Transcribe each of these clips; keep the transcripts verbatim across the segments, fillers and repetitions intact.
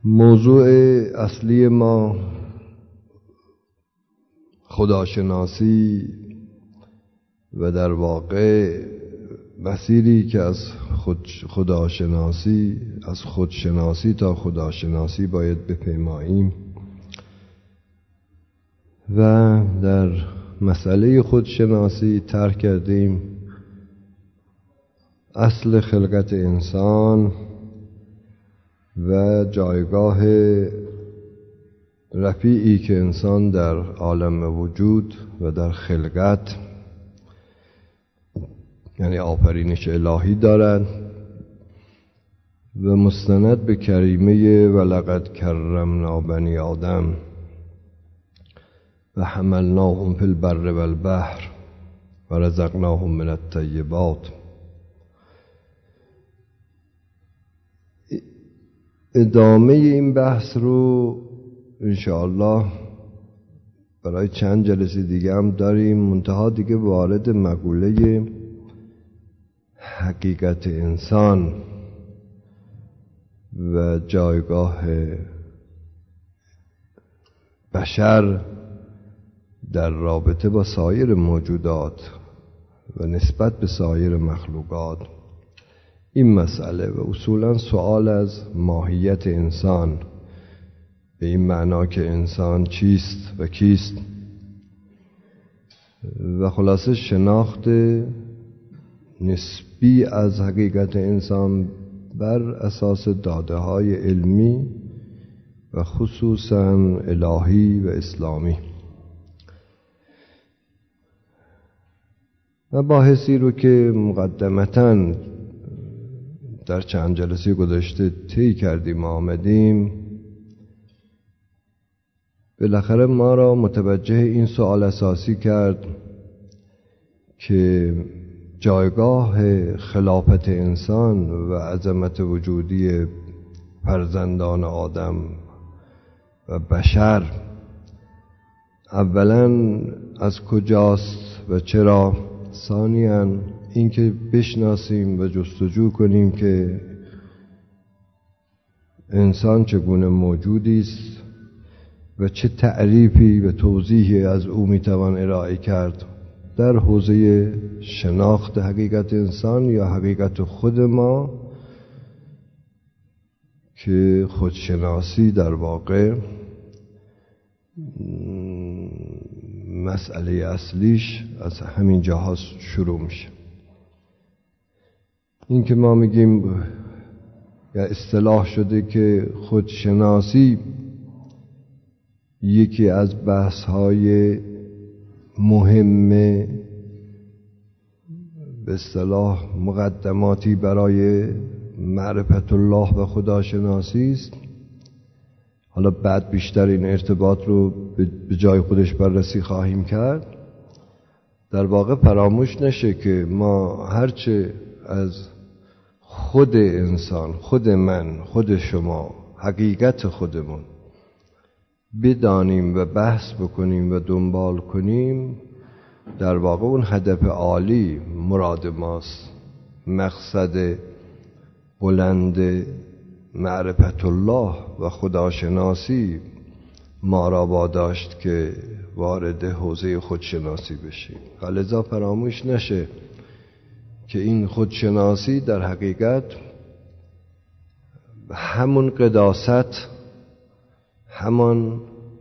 موضوع اصلی ما خداشناسی و در واقع مسیری که از خود خداشناسی از خودشناسی تا خداشناسی باید بپیماییم و در مسئله خودشناسی طرح کردیم اصل خلقت انسان و جایگاه رفیعی که انسان در عالم وجود و در خلقت یعنی آفرینش الهی دارد و مستند به کریمه ولقد کرمنا بنی آدم و حملناهم فی البر والبحر و رزقناهم من الطیبات. ادامه این بحث رو انشاءالله برای چند جلسه دیگه هم داریم، منتها دیگه وارد مقوله حقیقت انسان و جایگاه بشر در رابطه با سایر موجودات و نسبت به سایر مخلوقات این مسئله و اصولا سوال از ماهیت انسان به این معنا که انسان چیست و کیست و خلاصه شناخت نسبی از حقیقت انسان بر اساس داده های علمی و خصوصا الهی و اسلامی. و باحثی رو که مقدمتاً در چند جلسه گذشته طی کردیم آمدیم، بالاخره ما را متوجه این سوال اساسی کرد که جایگاه خلافت انسان و عظمت وجودی فرزندان آدم و بشر اولا از کجاست و چرا، ثانیاً اینکه بشناسیم و جستجو کنیم که انسان چگونه موجودی است و چه تعریفی و توضیحی از او میتوان ارائه کرد در حوزه شناخت حقیقت انسان یا حقیقت خود ما که خودشناسی در واقع مسئله اصلیش از همین جاها شروع میشه. این که ما میگیم یا اصطلاح شده که خودشناسی یکی از بحث‌های مهم به اصطلاح مقدماتی برای معرفت الله و خداشناسی است. حالا بعد بیشتر این ارتباط رو به جای خودش بررسی خواهیم کرد. در واقع فراموش نشه که ما هرچه از خود انسان، خود من، خود شما، حقیقت خودمون بدانیم و بحث بکنیم و دنبال کنیم، در واقع اون هدف عالی مراد ماست، مقصد بلند معرفت الله و خداشناسی ما را واداشت که وارد حوزه خودشناسی بشیم. لذا فراموش نشه که این خودشناسی در حقیقت همون قداست، همان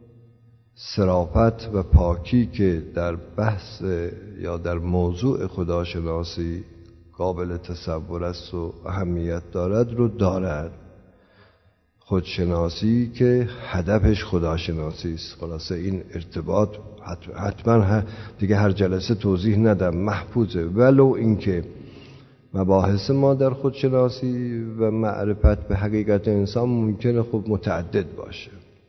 صرافت و پاکی که در بحث یا در موضوع خداشناسی قابل تصور است و اهمیت دارد رو دارد. خودشناسی که هدفش خداشناسی است. خلاصه این ارتباط حتما دیگه هر جلسه توضیح ندم، محفوظه، ولو اینکه مباحث ما در خودشناسی و معرفت به حقیقت انسان ممکنه خب متعدد باشه.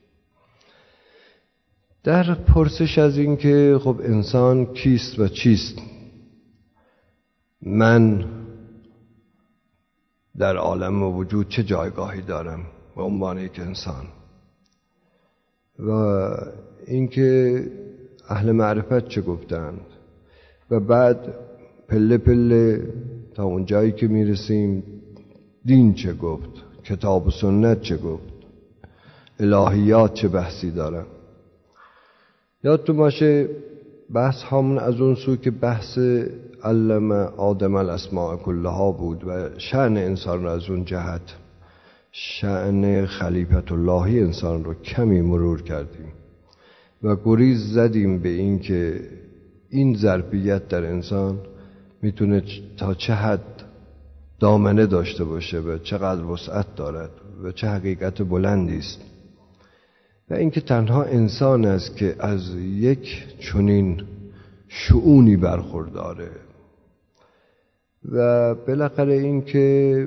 در پرسش از این که خب انسان کیست و چیست، من در عالم وجود چه جایگاهی دارم به عنوان یک انسان، و اینکه اهل معرفت چه گفتند، و بعد پله پله تا اون جایی که میرسیم دین چه گفت، کتاب و سنت چه گفت. الهیات چه بحثی دارن. یادتون باشه بحث همون از اون سو که بحث علم آدم الاسماء کلها بود و شأن انسان رو از اون جهت، شأن خلیفت اللهی انسان رو کمی مرور کردیم و گریز زدیم به این که این ظرفیت در انسان میتونه تا چه حد دامنه داشته باشه و چقدر وسعت دارد و چه حقیقت بلندی است و اینکه تنها انسان است که از یک چنین شؤونی برخورداره و بالاخره اینکه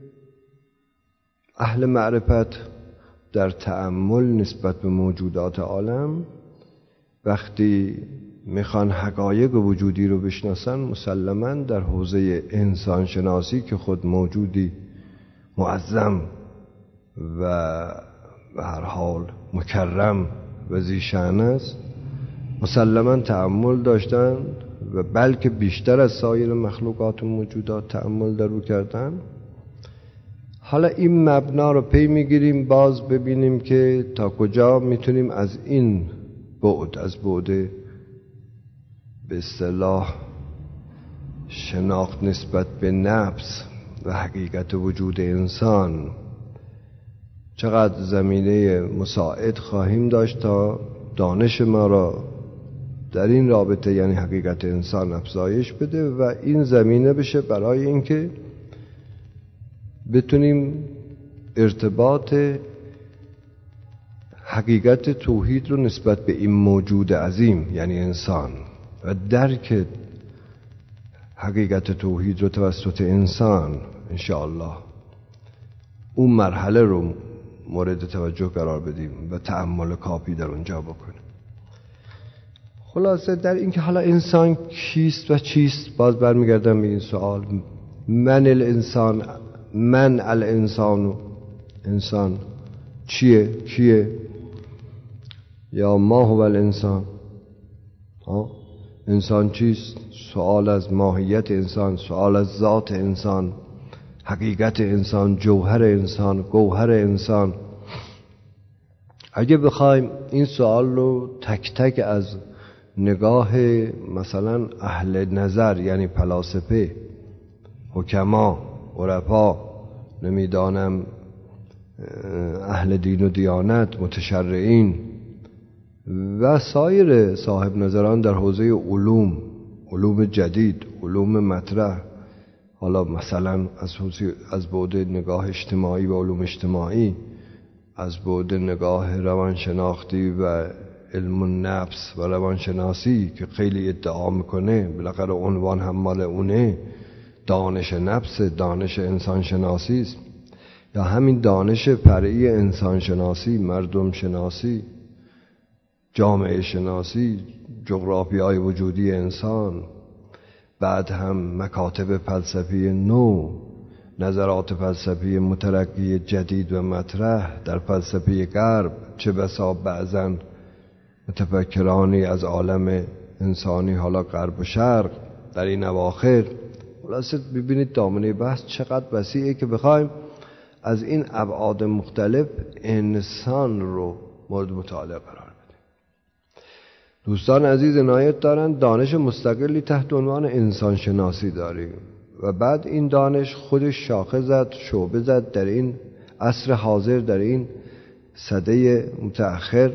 اهل معرفت در تأمل نسبت به موجودات عالم وقتی میخوان حقایق وجودی رو بشناسن مسلماً در حوزه انسان شناسی که خود موجودی معظم و به هر حال مکرم و ذی‌شأن است مسلماً تأمل داشتن و بلکه بیشتر از سایر مخلوقات و موجودات تأمل در او کردن. حالا این مبنا رو پی میگیریم باز ببینیم که تا کجا میتونیم از این بعد، از بعد به اصطلاح شناخت نسبت به نفس و حقیقت وجود انسان چقدر زمینه مساعد خواهیم داشت تا دانش ما را در این رابطه یعنی حقیقت انسان افزایش بده و این زمینه بشه برای اینکه بتونیم ارتباط حقیقت توحید رو نسبت به این موجود عظیم یعنی انسان و درک حقیقت توحید رو توسط انسان انشاءالله اون مرحله رو مورد توجه قرار بدیم و تأمل کافی در اونجا بکنیم. خلاصه در اینکه حالا انسان کیست و چیست باز برمیگردم به این سوال من الانسان، من الانسان، انسان چیه کیه یا ما هو الانسان. ها انسان چیست؟ سوال از ماهیت انسان، سوال از ذات انسان، حقیقت انسان، جوهر انسان، گوهر انسان. اگه بخوایم این سوال رو تک تک از نگاه مثلا اهل نظر یعنی فلاسفه، حکما، عرفا، نمیدانم اهل دین و دیانت، متشرعین و سایر صاحب نظران در حوزه علوم، علوم جدید، علوم مطرح، حالا مثلا از از بعد نگاه اجتماعی و علوم اجتماعی، از بعد نگاه روانشناختی و علم النفس و روانشناسی که خیلی ادعا میکنه بالاخره عنوان هم مال اونه، دانش نفس، دانش انسان شناسی است، یا همین دانش فرعی انسان شناسی، مردم شناسی، جامعه شناسی، جغرافیای وجودی انسان، بعد هم مکاتب فلسفی نو، نظرات فلسفی مترقی جدید و مطرح در فلسفه غرب، چه بسا بعضن متفکرانی از عالم انسانی حالا غرب و شرق در این اواخر. خلاصه ببینید دامنه بحث چقدر وسیعه که بخوایم از این ابعاد مختلف انسان رو مورد مطالعه قرار بدیم. دوستان عزیز عنایت دارن دانش مستقلی تحت عنوان انسان شناسی داریم و بعد این دانش خودش شاخه زد، شعبه زد در این عصر حاضر، در این سده متأخر،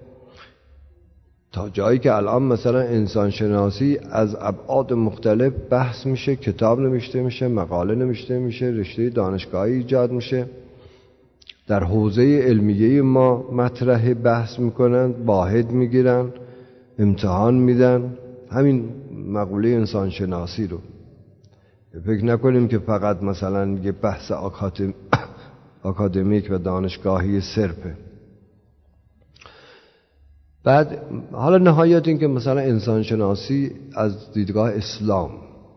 تا جایی که الان مثلا انسان شناسی از ابعاد مختلف بحث میشه، کتاب نوشته میشه، مقاله نوشته میشه، رشته دانشگاهی ایجاد میشه، در حوزه علمیه ما مطرح بحث میکنن، واحد میگیرن، امتحان میدن همین مقوله انسان شناسی رو. فکر نکنیم که فقط مثلا یه بحث آکادمیک و دانشگاهی صرفه. بعد حالا نهایت این که مثلا انسان شناسی از دیدگاه اسلام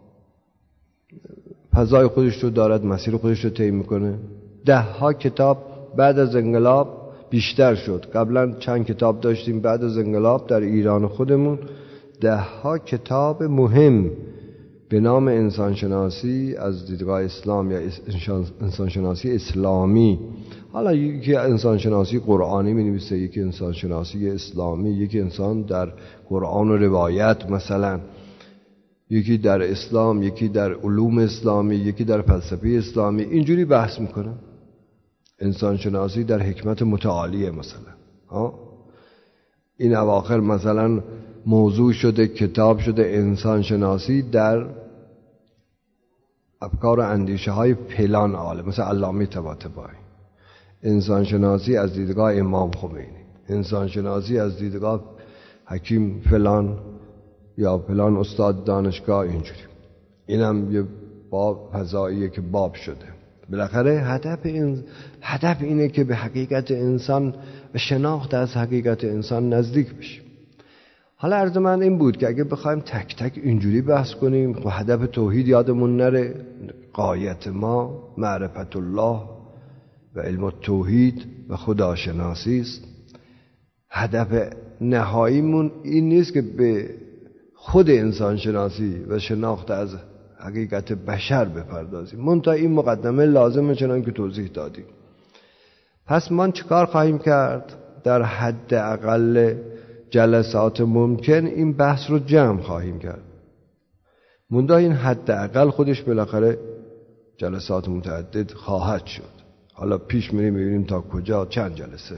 فضای خودش رو دارد، مسیر خودش رو طی میکنه. ده ها کتاب بعد از انقلاب بیشتر شد، قبلا چند کتاب داشتیم، بعد از انقلاب در ایران خودمون ده ها کتاب مهم به نام انسان شناسی از دیدگاه اسلام یا انسان شناسی اسلامی حالا یکی انسانشناسی قرآنی می‌نویسه، یکی انسانشناسی اسلامی، یکی انسان در قرآن و روایت مثلا، یکی در اسلام، یکی در علوم اسلامی، یکی در فلسفه اسلامی، اینجوری بحث میکنه. انسانشناسی در حکمت متعالیه مثلا. ها این اواخر مثلا موضوع شده، کتاب شده انسانشناسی در افکار و اندیشه های فلان عالم، مثل علامه طباطبایی. انسانشناسی از دیدگاه امام خمینی، انسانشناسی از دیدگاه حکیم فلان یا فلان استاد دانشگاه، اینجوری. اینم یه باب فضاییه که باب شده. بالاخره هدف این هدف اینه که به حقیقت انسان و شناخت از حقیقت انسان نزدیک بشیم. حالا عرض من این بود که اگه بخوایم تک تک اینجوری بحث کنیم، خب هدف توحید یادمون نره. غایت ما معرفت الله و علم التوحید و خداشناسی است. هدف نهاییمون این نیست که به خود انسان شناسی و شناخت از حقیقت بشر بپردازیم، منتها این مقدمه لازمه چنان که توضیح دادیم. پس ما چیکار خواهیم کرد؟ در حد اقل جلسات ممکن این بحث رو جمع خواهیم کرد، منتها این حد اقل خودش بالاخره جلسات متعدد خواهد شد. حالا پیش میریم میبینیم تا کجا، چند جلسه.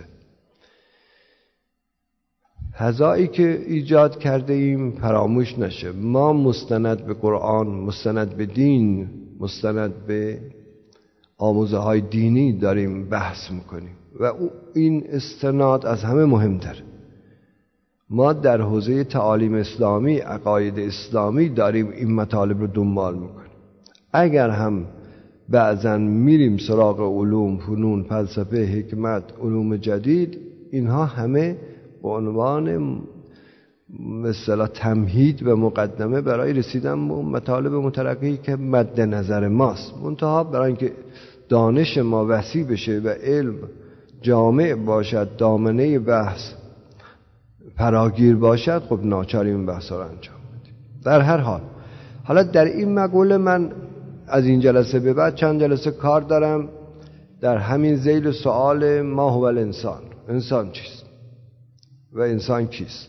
فضایی که ایجاد کرده ایم فراموش نشه. ما مستند به قرآن، مستند به دین، مستند به آموزه های دینی داریم بحث میکنیم و این استناد از همه مهمتر. ما در حوزه تعالیم اسلامی، عقاید اسلامی داریم این مطالب رو دنبال میکنیم. اگر هم بعضا میریم سراغ علوم، فنون، فلسفه، حکمت، علوم جدید، اینها همه به عنوان مثلا تمهید و مقدمه برای رسیدن به مطالب مترقی که مد نظر ماست. منتها برای اینکه دانش ما وسیع بشه و علم جامع باشد، دامنه بحث فراگیر باشد، خب ناچار این بحث رو انجام بدیم. در هر حال حالا در این مقوله من از این جلسه به بعد چند جلسه کار دارم در همین ذیل سوال ما هو الانسان، انسان چیست و انسان کیست.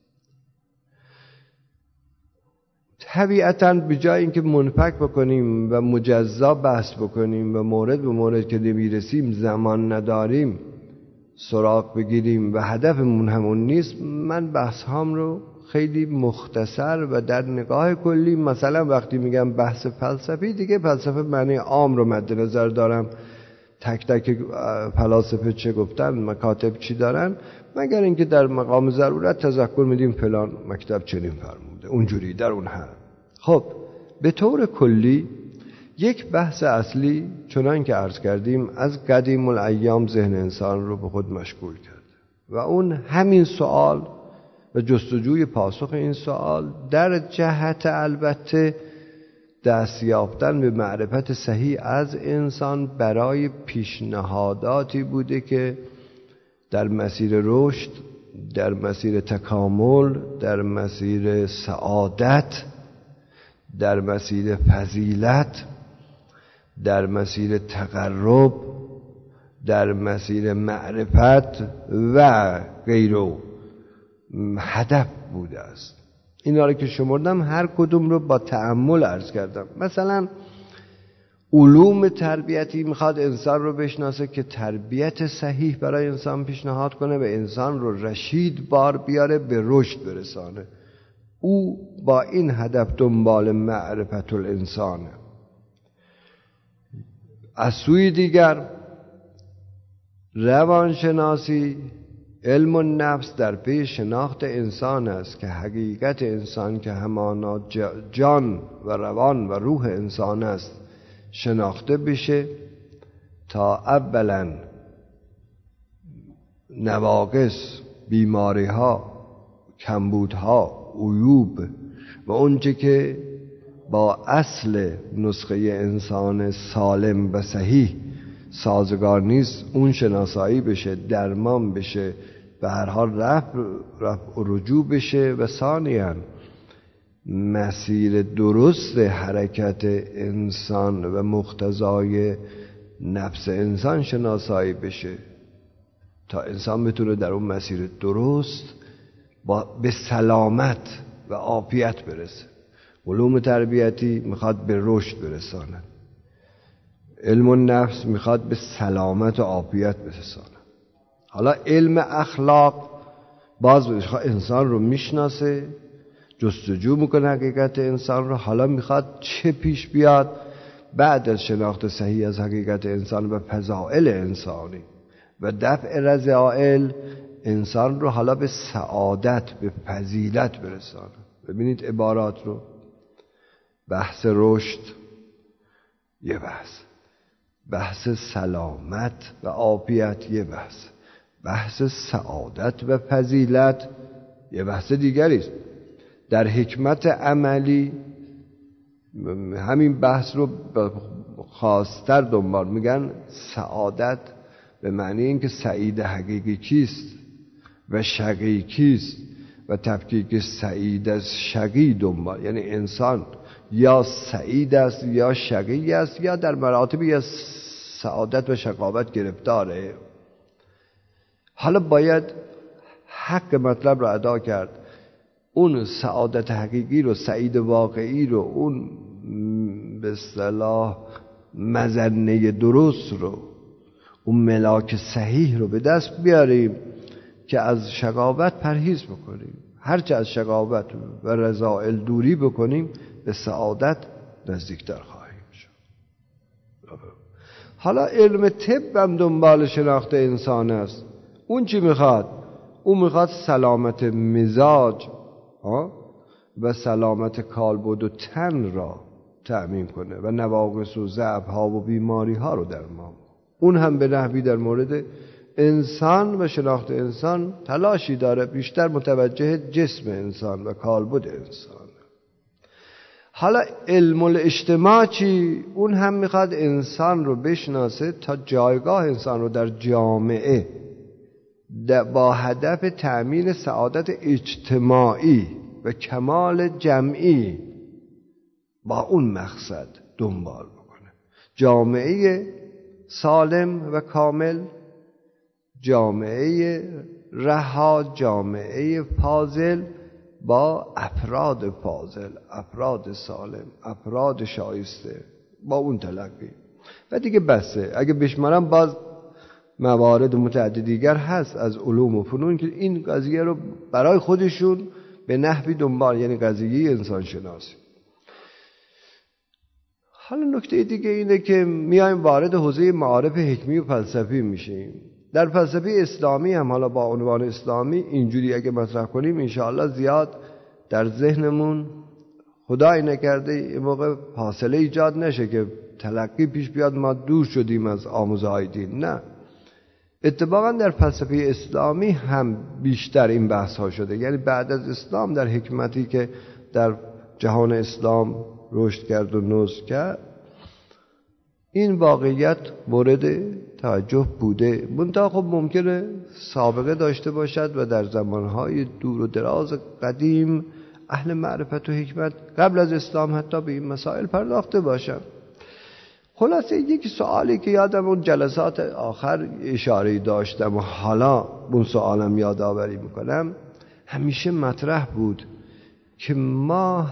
طبیعتاً به جای اینکه منفک بکنیم و مجزا بحث بکنیم و مورد به مورد که نمیرسیم زمان نداریم سراغ بگیریم و هدفمون همون نیست، من بحث هام رو خیلی مختصر و در نگاه کلی، مثلا وقتی میگم بحث فلسفی، دیگه فلسفه معنی عام رو مد نظر دارم، تک تک فلاسفه چه گفتن، مکاتب چی دارن، مگر اینکه در مقام ضرورت تذکر میدیم فلان مکتب چنین فرموده، اونجوری در اون حد. خب به طور کلی یک بحث اصلی چنان که عرض کردیم از قدیم الایام ذهن انسان رو به خود مشغول کرده و اون همین سوال و جستجوی پاسخ این سوال در جهت البته دست یافتن به معرفت صحیح از انسان برای پیشنهاداتی بوده که در مسیر رشد، در مسیر تکامل، در مسیر سعادت، در مسیر فضیلت، در مسیر تقرب، در مسیر معرفت و غیره هدف بوده است. اینا رو که شمردم هر کدوم رو با تأمل عرض کردم. مثلا علوم تربیتی میخواد انسان رو بشناسه که تربیت صحیح برای انسان پیشنهاد کنه و انسان رو رشید بار بیاره، به رشد برسانه. او با این هدف دنبال معرفت الانسانه. از سوی دیگر روانشناسی، علم النفس در پی شناخت انسان است که حقیقت انسان که همانا جان و روان و روح انسان است شناخته بشه تا اولا نواقص، بیماری ها، کمبود ها، عیوب و اونچه که با اصل نسخه انسان سالم و صحیح سازگار نیست اون شناسایی بشه، درمان بشه، به هر حال رفع رفع و رجوع بشه و ثانیاً مسیر درست حرکت انسان و مقتضای نفس انسان شناسایی بشه تا انسان بتونه در اون مسیر درست با به سلامت و عافیت برسه. علوم تربیتی میخواد به رشد برساند، علم النفس میخواد به سلامت و عافیت برساند. حالا علم اخلاق باز انسان رو میشناسه، جستجو میکنه حقیقت انسان رو. حالا میخواد چه پیش بیاد بعد از شناخت صحیح از حقیقت انسان و فضائل انسانی و دفع رذائل انسان رو حالا به سعادت، به فضیلت برسانه. ببینید عبارات رو، بحث رشد یه بحث، بحث سلامت و عافیت یه بحث، بحث سعادت و فضیلت یه بحث دیگری است. در حکمت عملی همین بحث رو خاص‌تر دنبال میگن. سعادت به معنی اینکه سعید حقیقی کیست و شقی کیست و تفکیک سعید از شقی دنبال، یعنی انسان یا سعید است یا شقی است یا در مراتبی از سعادت و شقاوت گرفتاره. حالا باید حق مطلب را ادا کرد، اون سعادت حقیقی رو، سعید واقعی رو، اون به اصطلاح مظنه درست رو، اون ملاک صحیح رو به دست بیاریم که از شقاوت پرهیز بکنیم. هرچه از شقاوت و رذائل دوری بکنیم به سعادت نزدیکتر خواهیم شد. حالا علم طب هم دنبال شناخت انسان است. اون چی میخواد؟ اون میخواد سلامت مزاج و سلامت کالبد و تن را تأمین کنه و نواقص و ضعف ها و بیماری ها رو درمان. اون هم به نحوی در مورد انسان و شناخت انسان تلاشی داره، بیشتر متوجه جسم انسان و کالبد انسان. حالا علم الاجتماع چی؟ اون هم میخواد انسان رو بشناسه تا جایگاه انسان رو در جامعه با هدف تأمین سعادت اجتماعی و کمال جمعی با اون مقصد دنبال بکنه. جامعه سالم و کامل، جامعه رها، جامعه فاضل با افراد فاضل، افراد سالم، افراد شایسته، با اون تلقی. و دیگه بسه. اگه بشمارم باز موارد متعدد دیگر هست از علوم و فنون که این قضیه رو برای خودشون به نحوی دنبال، یعنی قضیه انسان شناسی. حالا نکته دیگه اینه که میایم وارد حوزه معارف حکمی و فلسفی میشیم. در فلسفه اسلامی هم حالا با عنوان اسلامی اینجوری اگه مطرح کنیم انشاءالله زیاد در ذهنمون خدای نکرده این موقع فاصله ایجاد نشه که تلقی پیش بیاد ما دور شدیم از آموزهای دین. نه، اتفاقا در فلسفه اسلامی هم بیشتر این بحث ها شده. یعنی بعد از اسلام در حکمتی که در جهان اسلام رشد کرد و نضج کرد، این واقعیت مورد توجه بوده. منتها خب ممکنه سابقه داشته باشد و در زمانهای دور و دراز قدیم اهل معرفت و حکمت قبل از اسلام حتی به این مسائل پرداخته باشند. خلاصه یکی سوالی که یادم اون جلسات آخر اشاره داشتم و حالا اون سوالم یادآوری میکنم، همیشه مطرح بود که ما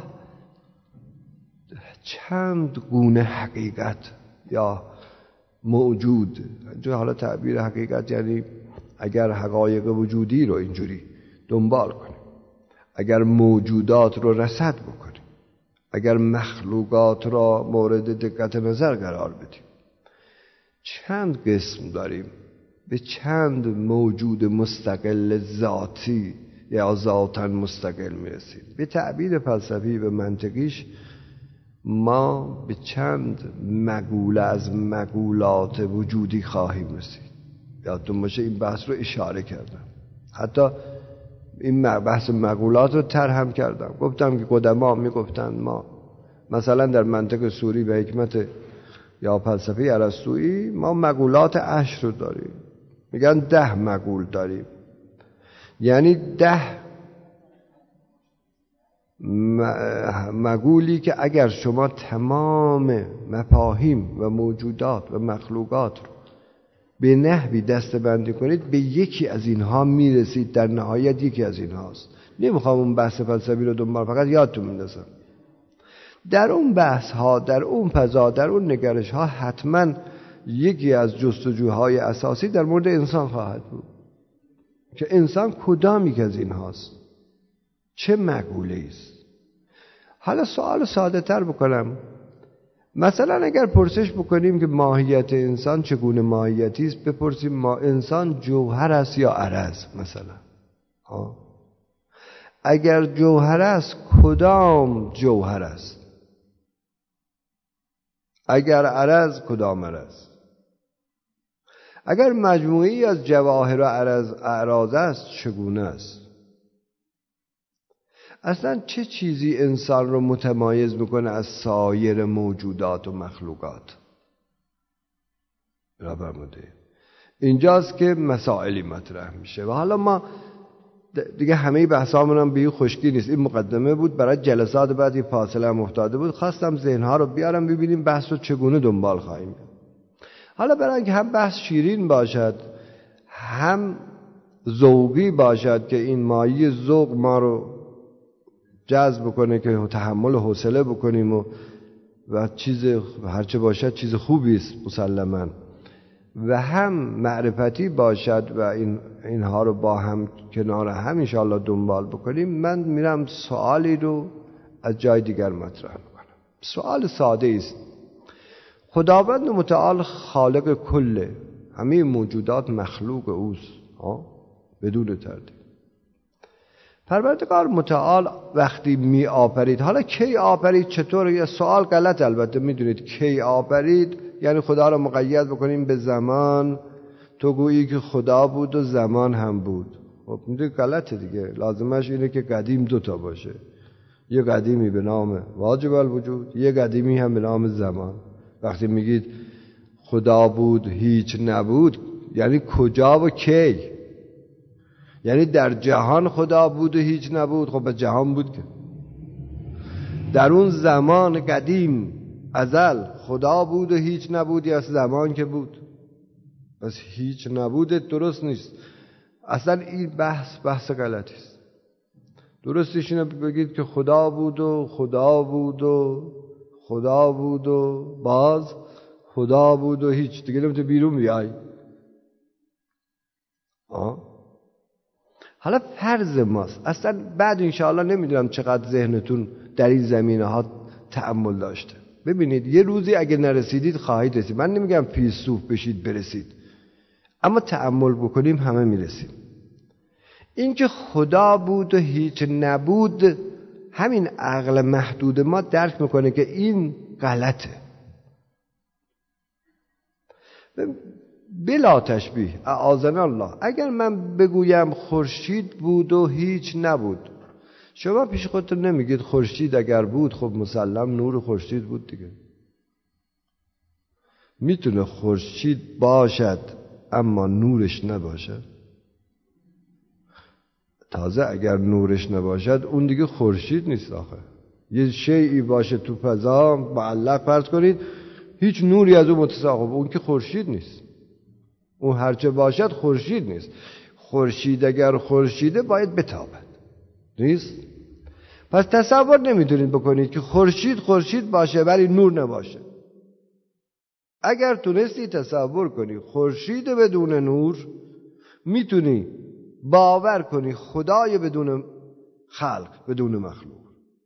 چند گونه حقیقت یا موجود، حالا تعبیر حقیقت یعنی اگر حقایق وجودی رو اینجوری دنبال کنیم، اگر موجودات رو رصد بکنیم، اگر مخلوقات را مورد دقت نظر قرار بدیم، چند قسم داریم، به چند موجود مستقل ذاتی یا ذاتاً مستقل میرسیم. به تعبیر فلسفی و منطقیش ما به چند مقوله از مقولات وجودی خواهیم رسید. یادتون باشه این بحث رو اشاره کردم، حتی این بحث مقولات رو طرح کردم. گفتم که قدما میگفتن ما مثلا در منطق سوری و حکمت یا فلسفه ارسطویی ما مقولات عشر رو داریم، میگن ده مقول داریم، یعنی ده مقولی که اگر شما تمام مفاهیم و موجودات و مخلوقات رو به نحوی دسته‌بندی کنید به یکی از اینها میرسید. در نهایت یکی از اینهاست. نمیخوام اون بحث فلسفی رو دنبال، فقط یادتون میندازم در اون بحث ها، در اون فضا، در اون نگرش ها حتما یکی از جستجوهای اساسی در مورد انسان خواهد بود که انسان کدامی که از این هاست، چه مقوله است. حالا سوال ساده تر بکنم، مثلا اگر پرسش بکنیم که ماهیت انسان چگونه ماهیتی است، بپرسیم ما انسان جوهر است یا عرض مثلا. ها اگر جوهر است کدام جوهر است؟ اگر عرض کدام عرض؟ اگر مجموعی از جواهر و عرض اعراض است چگونه است؟ اصلا چه چیزی انسان رو متمایز میکنه از سایر موجودات و مخلوقات؟ برابر بوده. اینجاست که مسائلی مطرح میشه و حالا ما دیگه همه بحثامون هم به این خشکی نیست. این مقدمه بود برای جلسات بعدی، فاصله هم افتاده بود، خواستم ذهنها رو بیارم ببینیم بحث رو چگونه دنبال خواهیم. حالا برای اینکه هم بحث شیرین باشد هم ذوقی باشد که این مایه ذوق ما رو جذب کنه که تحمل و حوصله بکنیم و و چیز هرچه باشد چیز خوبی است مسلماً، و هم معرفتی باشد و این اینها رو با هم کنار هم انشاءالله دنبال بکنیم، من میرم سوالی رو از جای دیگر مطرح میکنم. سوال ساده است. خداوند متعال خالق کله، همه موجودات مخلوق اوست بدون تردید. پروردگار متعال وقتی می آفرید، حالا کی آفرید چطور؟ یه سوال غلط البته میدونید. کی آفرید یعنی خدا رو مقید بکنیم به زمان، تو گویی که خدا بود و زمان هم بود. خب میدونید غلطه دیگه. لازمش اینه که قدیم دوتا باشه، یه قدیمی به نام واجب الوجود، یه قدیمی هم به نام زمان. وقتی میگید خدا بود هیچ نبود یعنی کجا و کی؟ یعنی در جهان خدا بود و هیچ نبود؟ خب به جهان بود که در اون زمان قدیم ازل خدا بود و هیچ نبود یا زمان که بود؟ بس هیچ نبود درست نیست. اصلا این بحث بحث غلطی است. درستش اینه بگید که خدا بود و خدا بود و خدا بود و باز خدا بود و هیچ دیگه نمیتونه بیرون بیای. آه حالا فرض ماست اصلا بعد انشاءالله نمیدونم چقدر ذهنتون در این زمینه ها تأمل داشته. ببینید یه روزی اگه نرسیدید خواهید رسید. من نمیگم فیلسوف بشید برسید، اما تأمل بکنیم همه میرسیم. این که خدا بود و هیچ نبود، همین عقل محدود ما درک میکنه که این غلطه. بلا تشبیه اعاذنا الله، اگر من بگویم خورشید بود و هیچ نبود، شما پیش خودتون نمیگید خورشید اگر بود خب مسلم نور خورشید بود دیگه. میتونه خورشید باشد اما نورش نباشد؟ تازه اگر نورش نباشد اون دیگه خورشید نیست. آخه یه شیئی باشه تو فضا معلق فرض کنید، هیچ نوری از اون متساقب، اون که خورشید نیست. اون هرچه باشد خورشید نیست. خورشید اگر خورشیده باید بتابد، نیست؟ پس تصور نمیتونید بکنید که خورشید خورشید باشه ولی نور نباشه. اگر تونستی تصور کنی خورشید بدون نور، میتونی باور کنی خدای بدون خلق، بدون مخلوق.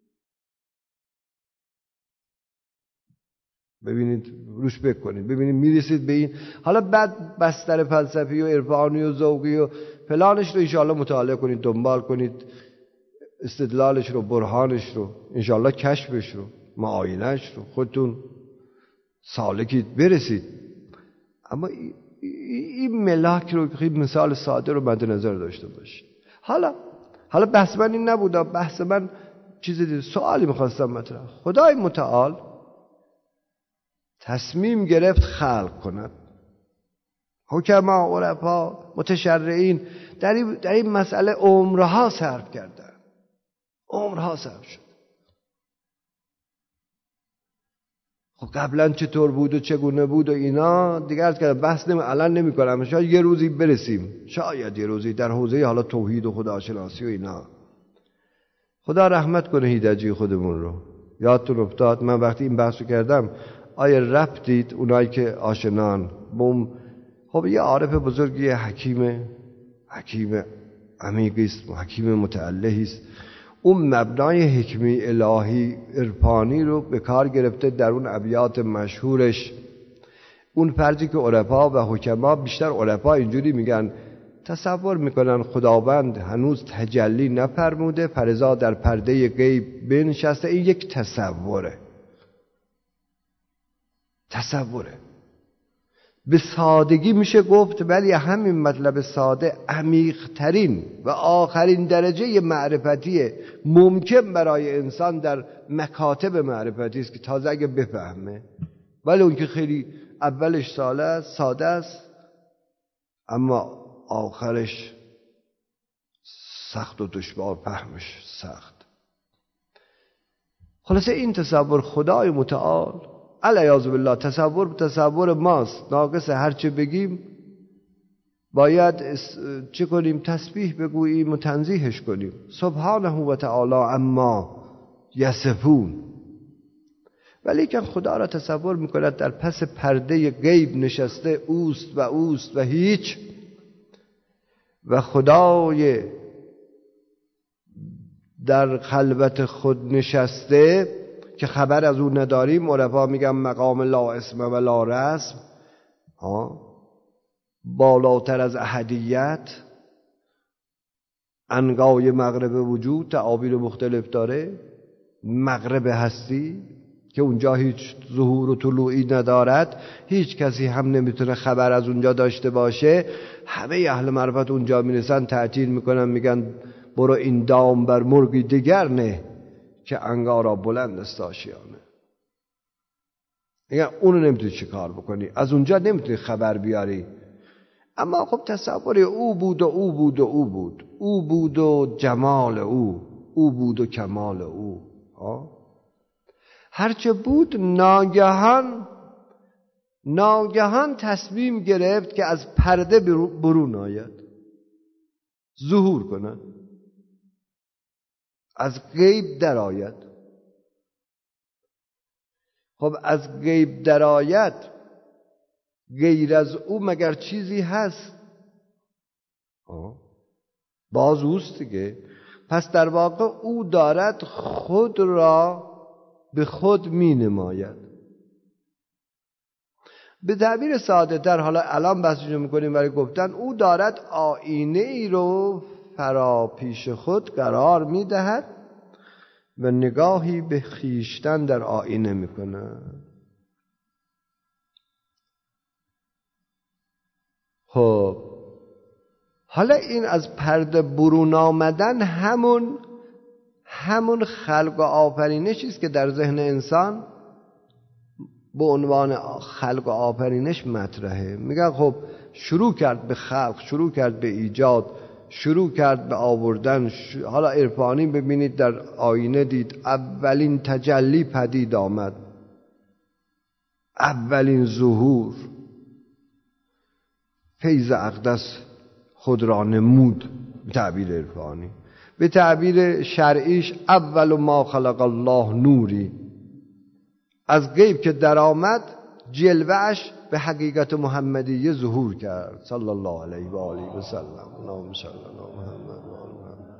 ببینید روش بکنید، ببینید میرسید به این. حالا بعد بستر فلسفی و عرفانی و ذوقی و فلانش رو انشاءالله مطالعه کنید، دنبال کنید، استدلالش رو، برهانش رو، انشاءالله کشفش رو، معاینش رو خودتون سالکید برسید. اما این ملاک رو، این مثال ساده رو مد نظر داشته باشید. حالا حالا بحث من این نبود، بحث من چیز دیگه. سوالی میخواستم مطرح. خدای متعال تصمیم گرفت خلق کند. حکما، عرفا، متشرعین در این, در این مسئله عمرها صرف کردن. عمرها صرف شد. خب قبلا چطور بود و چگونه بود و اینا دیگه عرض کردم بحث نمی الان نمی کنم. شاید یه روزی برسیم، شاید یه روزی در حوزه حالا توحید و خداشناسی و اینا. خدا رحمت کنه هیدجی خودمون رو. یادتون افتاد من وقتی این بحثو کردم آیا ربط دید اونایی که آشنان بوم؟ خب یه عارف بزرگی، حکیم حکیم عمیقی است، حکیم متعلهی است. اون مبنای حکمی الهی عرفانی رو به کار گرفته در اون ابیات مشهورش. اون فرضی که عرفا و حکما، بیشتر عرفا اینجوری میگن، تصور میکنن خداوند هنوز تجلی نفرموده، فرضا در پرده غیب بنشسته. این یک تصوره تصوره به سادگی میشه گفت، ولی همین مطلب ساده عمیق ترین و آخرین درجه معرفتی ممکن برای انسان در مکاتب معرفتی است که تازه اگه بفهمه. ولی اون که خیلی اولش ساده است ساده است اما آخرش سخت و دشوار، فهمش سخت. خلاصه این تصور خدای متعال علیاذ بالله تصور تصور ماست، ناقص هرچه بگیم باید چه کنیم؟ تسبیح بگوییم و تنزیهش کنیم. سبحانه و تعالی اما یصفون. ولی که خدا را تصور میکند در پس پرده غیب نشسته، اوست و اوست و هیچ، و خدای در خلوت خود نشسته که خبر از اون نداریم. عرفا میگن مقام لا اسم و لا رسم، ها، بالاتر از احدیت، انگای مغرب وجود، تعابیر مختلف داره. مغرب هستی که اونجا هیچ ظهور و طلوعی ندارد، هیچ کسی هم نمیتونه خبر از اونجا داشته باشه. همه اهل معرفت اونجا میرسن تعطیل میکنن، میگن برو این دام بر مرغی دیگر نه که انگارا بلند است آشیانه. میگن اونو نمیتونی چی کار بکنی، از اونجا نمیتونی خبر بیاری. اما خب تصور او بود و او بود و او بود او بود و جمال او او بود و کمال او. ها، هرچه بود ناگهان ناگهان تصمیم گرفت که از پرده برون آید، ظهور کند، از غیب در آید. خب از غیب در آید، غیر از او مگر چیزی هست؟ آه. باز اوست دیگه. پس در واقع او دارد خود را به خود می نماید. به تعبیر ساده تر، حالا الان بحثشو میکنیم برای گفتن، او دارد آینه ای رو فرا پیش خود قرار می دهد و نگاهی به خیشتن در آینه میکنه. خب حالا این از پرده برون آمدن همون همون خلق و آفرینشی است که در ذهن انسان به عنوان خلق و آفرینش مطرحه. میگن خب شروع کرد به خلق، شروع کرد به ایجاد، شروع کرد به آوردن. حالا عرفانی ببینید در آینه دید اولین تجلی پدید آمد، اولین ظهور، فیض اقدس خود را نمود به تعبیر عرفانی. به تعبیر شرعیش اول ما خلق الله نوری، از غیب که در آمد جلوه‌اش به حقیقت محمدیه ظهور کرد صلی الله علیه و آله و سلم. اللهم صل علی محمد و آل محمد.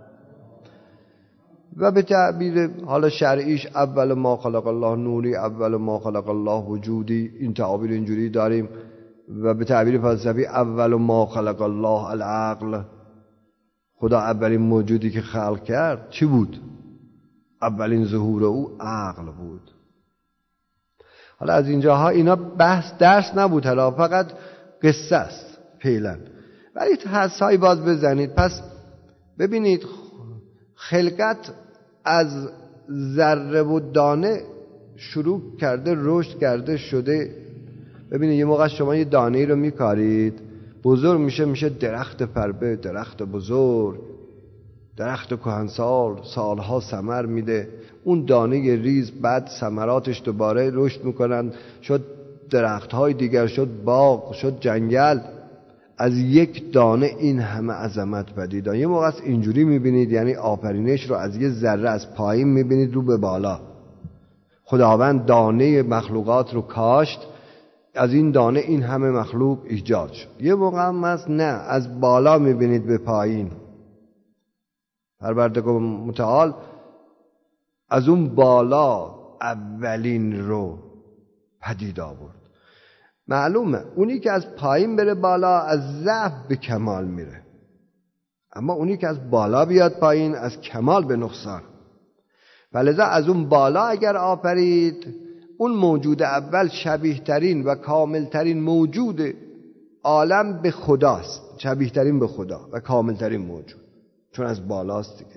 و به تعبیر حالا شرعیش اول ما خلق الله نوری، اول ما خلق الله وجودی. این تعابیر اینجوری داریم. و به تعبیر فلسفی اول ما خلق الله العقل، خدا اولین موجودی که خلق کرد چی بود؟ اولین ظهور او عقل بود. حالا از اینجاها اینا بحث درس نبود، حالا فقط قصه است فعلا. ولی حسایی باز بزنید. پس ببینید خلقت از ذره و دانه شروع کرده، رشد کرده شده. ببینید یه موقع شما یه دانه‌ای رو میکارید، بزرگ میشه، میشه درخت پربه، درخت بزرگ. درخت کهنسال سالها ثمر میده، اون دانه ریز بعد ثمراتش دوباره رشد میکنن، شد درختهای دیگر، شد باغ، شد جنگل. از یک دانه این همه عظمت پدید آمد. یه موقع است اینجوری میبینید، یعنی آفرینش رو از یه ذره از پایین میبینید رو به بالا. خداوند دانه مخلوقات رو کاشت، از این دانه این همه مخلوق ایجاد شد. یه موقع هم هست نه، از بالا میبینید به پایین. پروردگار متعال از اون بالا اولین رو پدید آورد. معلومه اونی که از پایین بره بالا از ضعف به کمال میره، اما اونی که از بالا بیاد پایین از کمال به نقصان. ولذا از اون بالا اگر آفرید، اون موجود اول شبیه ترین و کامل ترین موجود عالم به خداست، شبیه ترین به خدا و کامل ترین موجود، چون از بالاست دیگه،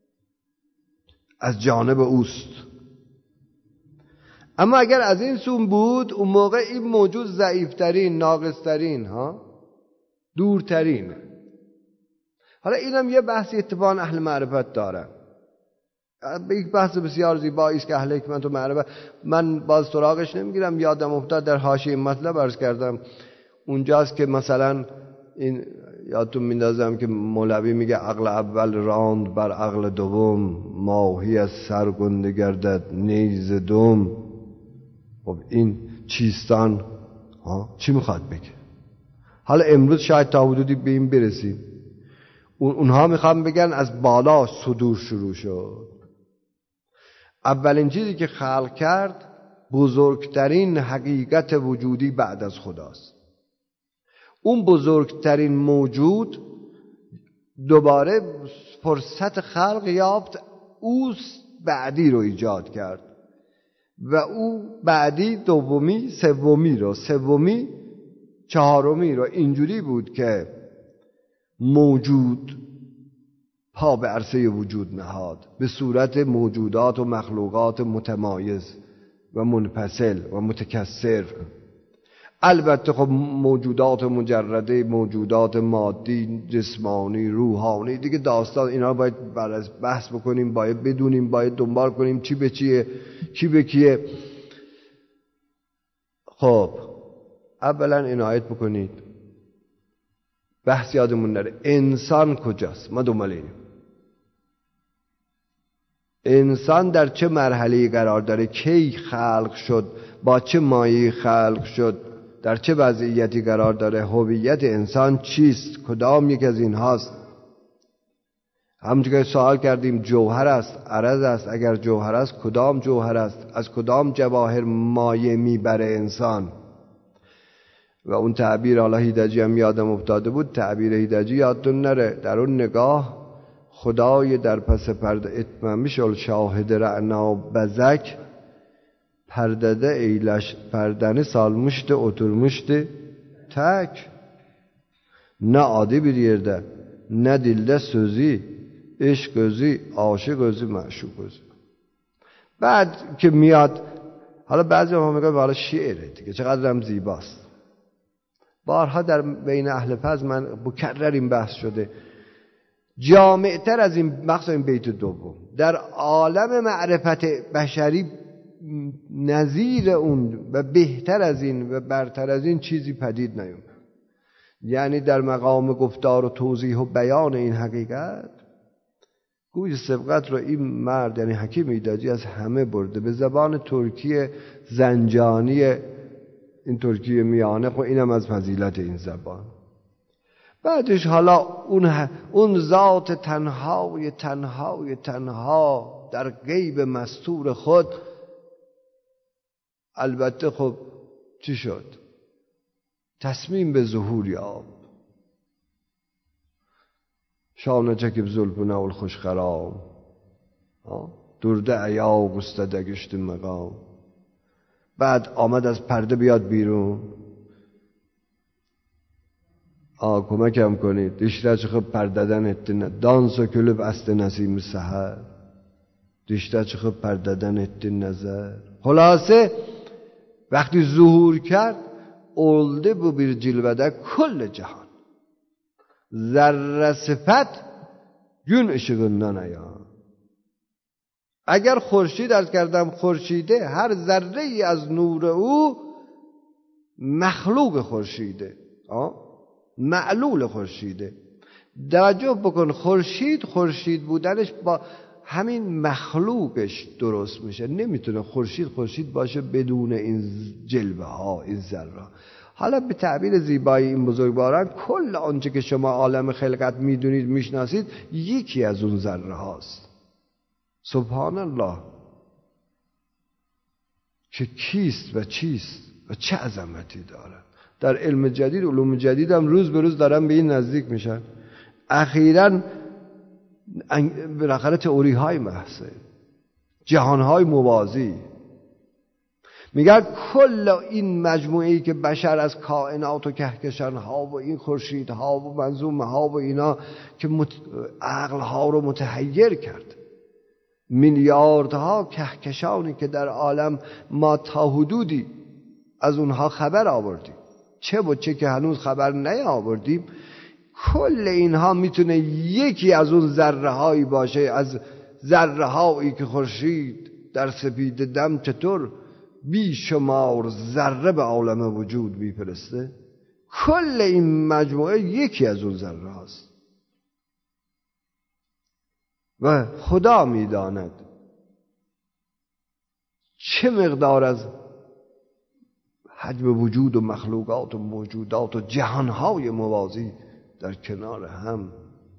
از جانب اوست. اما اگر از این سون بود، اون موقع این موجود ضعیفترین، ناقصترین، ها دورترین. حالا اینم یه بحثی اتفاقا اهل معرفت دارن، به یک بحث بسیار زیبایی است که اهل حکمت و معرفت، من باز سراغش نمیگیرم. یادم افتاد در حاشیه مطلب عرض کردم، اونجاست که مثلا این یادتون میندازم که مولوی میگه عقل اول راند بر عقل دوم، ماهی از سرگنده گردد نیز دوم. خب این چیستان ها چی میخواد بگه؟ حالا امروز شاید تا حدودی به این برسیم. اون اونها میخوان بگن از بالا صدور شروع شد. اولین چیزی که خلق کرد بزرگترین حقیقت وجودی بعد از خداست. اون بزرگترین موجود دوباره فرصت خلق یافت، او بعدی رو ایجاد کرد و او بعدی دومی سومی رو، سومی چهارمی رو. اینجوری بود که موجود پا به عرصه وجود نهاد به صورت موجودات و مخلوقات متمایز و منفصل و متکثر. البته خب موجودات مجرده، موجودات مادی، جسمانی، روحانی، دیگه داستان اینا باید برای بحث بکنیم، باید بدونیم، باید دنبال کنیم چی به چیه، کی به کیه. خب اولا عنایت بکنید بحث یادمون نره انسان کجاست، ما دنبال اینیم. انسان در چه مرحله‌ای قرار داره، کی خلق شد، با چه مایه‌ای خلق شد، در چه وضعیتی قرار داره، هویت انسان چیست، کدام یک از این هاست. همونجور که سوال کردیم جوهر است، عرض است، اگر جوهر است کدام جوهر است، از کدام جواهر مایه میبره انسان. و اون تعبیر حالا هیدجی هم یادم افتاده بود، تعبیر هیدجی یادتون نره، در اون نگاه خدای در پس پرده اتمامی شل شاهد رعنا بزک پردده ایلش پردنی سالمشت oturmuştu تک نه عادی bir yerde نه dilde sözü عشق gözü عاشق gözü معشوق gözü. بعد که میاد حالا بعضی هم میگن حالا شعره دیگه چقدر هم زیباست. بارها در بین اهل فضل من مکرر این بحث شده، جامعتر از این مخصوصا این بیت دوم در عالم معرفت بشری نظیر اون و بهتر از این و برتر از این چیزی پدید نیومد. یعنی در مقام گفتار و توضیح و بیان این حقیقت گوی سبقت رو این مرد یعنی حکیم هیدجی از همه برده به زبان ترکی زنجانی، این ترکی میانه، خب اینم از فضیلت این زبان. بعدش حالا اون اون ذات تنهای تنهای تنها در غیب مستور خود، البته خب چی شد؟ تصمیم به ظهور یاب. شانه چکب زلفونه و الخوش خرام درده عیا گسته گشت مقام. بعد آمد از پرده بیاد بیرون. آه کمکم کنید دیشتر چه پرددن ettin دانس و کلوب است نسیم سحر دیشتر چه پرددن ettin نظر. خلاصه وقتی ظهور کرد oldu bu bir cilvede کل جهان ذره صفت gün ışığından ya. اگر خورشید عرض کردم خورشیده، هر ذره ای از نور او مخلوق خورشیده، معلول خورشیده. توجه بکن، خورشید خورشید بودنش با همین مخلوقش درست میشه. نمیتونه خورشید خورشید باشه بدون این جلوه ها، این ذره. حالا به تعبیر زیبایی این بزرگواران، کل آنچه که شما عالم خلقت میدونید میشناسید یکی از اون ذره هاست. سبحان الله، که کیست و چیست و چه عظمتی داره. در علم جدید، علوم جدید هم روز به روز دارن به این نزدیک میشن. اخیراً بالاخره تئوری های محضه، جهان های موازی، میگن کل این مجموعه‌ای که بشر از کائنات و کهکشان ها و این خورشید ها و منظومه ها و اینا که مت... عقل ها رو متحیر کرد، میلیاردها کهکشانی که در عالم ما تا حدودی از اونها خبر آوردیم، چه و چه که هنوز خبر نیاوردیم، کل اینها میتونه یکی از اون ذره هایی باشه، از ذره هایی که خورشید در سپید دم چطور بیشمار ذره به عالم وجود میفرسته. کل این مجموعه یکی از اون ذره هاست و خدا میداند چه مقدار از حجم وجود و مخلوقات و موجودات و جهانهای موازی در کنار هم،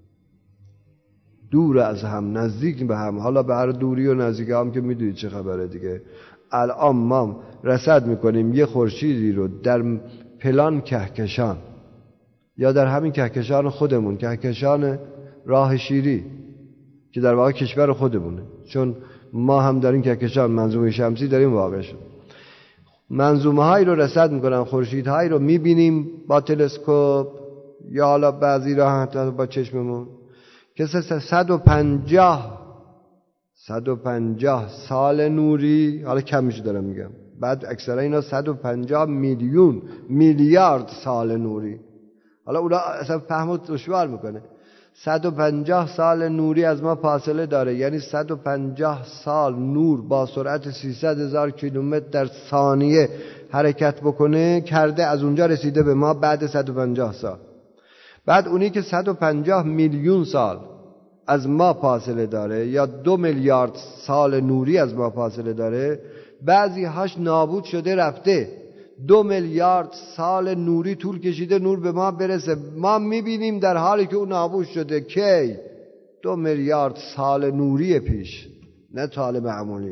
دور از هم نزدیک به هم. حالا به هر دوری و نزدیک هم که میدونید چه خبره دیگه. الان ما رصد میکنیم یه خورشیدی رو در پلان کهکشان یا در همین کهکشان خودمون، کهکشان راه شیری که در واقع کشور خودمونه، چون ما هم در این کهکشان منظومه شمسی داریم واقع شد، منظومه هایی رو رصد میکنن، خورشید هایی رو میبینیم با تلسکوپ یا حالا بعضی را حتی با چشممون، که صد و پنجاه صد و پنجاه سال نوری، حالا کمیش دارم میگم، بعد اکثرا اینا صد و پنجاه میلیون میلیارد سال نوری، حالا اونا اصلا فهمو دشوار میکنه. صد و پنجاه سال نوری از ما فاصله داره، یعنی صد و پنجاه سال نور با سرعت سیصد هزار کیلومتر در ثانیه حرکت بکنه کرده، از اونجا رسیده به ما بعد صد و پنجاه سال. بعد اونی که صد و پنجاه میلیون سال از ما فاصله داره یا دو میلیارد سال نوری از ما فاصله داره، بعضی هاش نابود شده رفته، دو میلیارد سال نوری طول کشیده نور به ما برسه، ما میبینیم در حالی که اون نابود شده. کی؟ دو میلیارد سال نوری پیش، نه سال معمولی.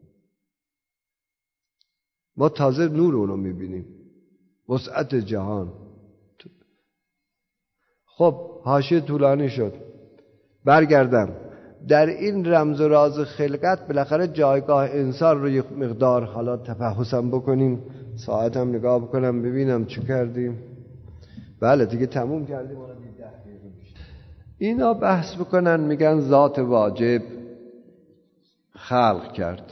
ما تازه نور اونو میبینیم، وسعت جهان. خب حاشیه طولانی شد، برگردم. در این رمز و راز خلقت بالاخره جایگاه انسان رو یک مقدار حالا تفحصم بکنیم. ساعتم نگاه بکنم ببینم چی کردیم. بله دیگه تموم کردیم. اینا بحث بکنن، میگن ذات واجب خلق کرد.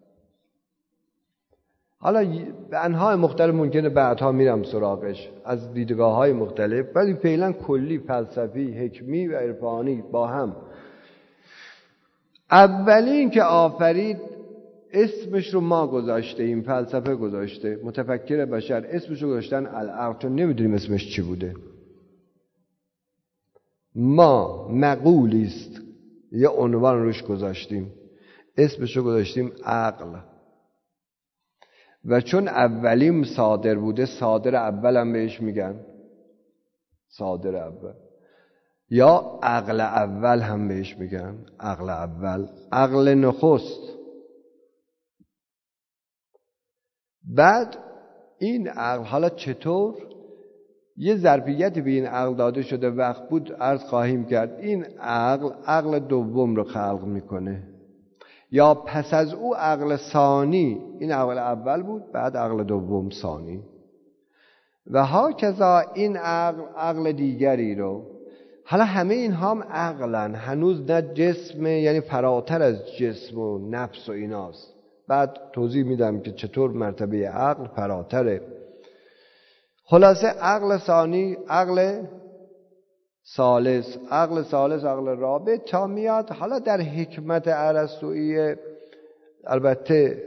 حالا به انواع مختلف ممکنه بعدها میرم سراغش از دیدگاه های مختلف، ولی فعلا کلی فلسفی، حکمی و عرفانی با هم. اولین که آفرید اسمش رو ما گذاشته، این فلسفه گذاشته، متفکر بشر اسمش رو گذاشتن العقل، چون نمیدونیم اسمش چی بوده. ما مقولی است یه عنوان روش گذاشتیم، اسمش رو گذاشتیم عقل. و چون اولیم صادر بوده، صادر اول هم بهش میگن، صادر اول یا عقل اول هم بهش میگن، عقل اول، عقل نخست. بعد این عقل حالا چطور یه ظرفیتی به این عقل داده شده، وقت بود عرض خواهیم کرد. این عقل عقل دوم رو خلق میکنه، یا پس از او عقل ثانی. این عقل اول بود، بعد عقل دوم ثانی، و ها کذا این عقل عقل دیگری رو. حالا همه این هم عقلن، هنوز نه جسم، یعنی فراتر از جسم و نفس و ایناست. بعد توضیح میدم که چطور مرتبه عقل فراتره. خلاصه عقل ثانی، عقل ثالث، عقل ثالث، عقل رابع تا میاد. حالا در حکمت ارسطویی البته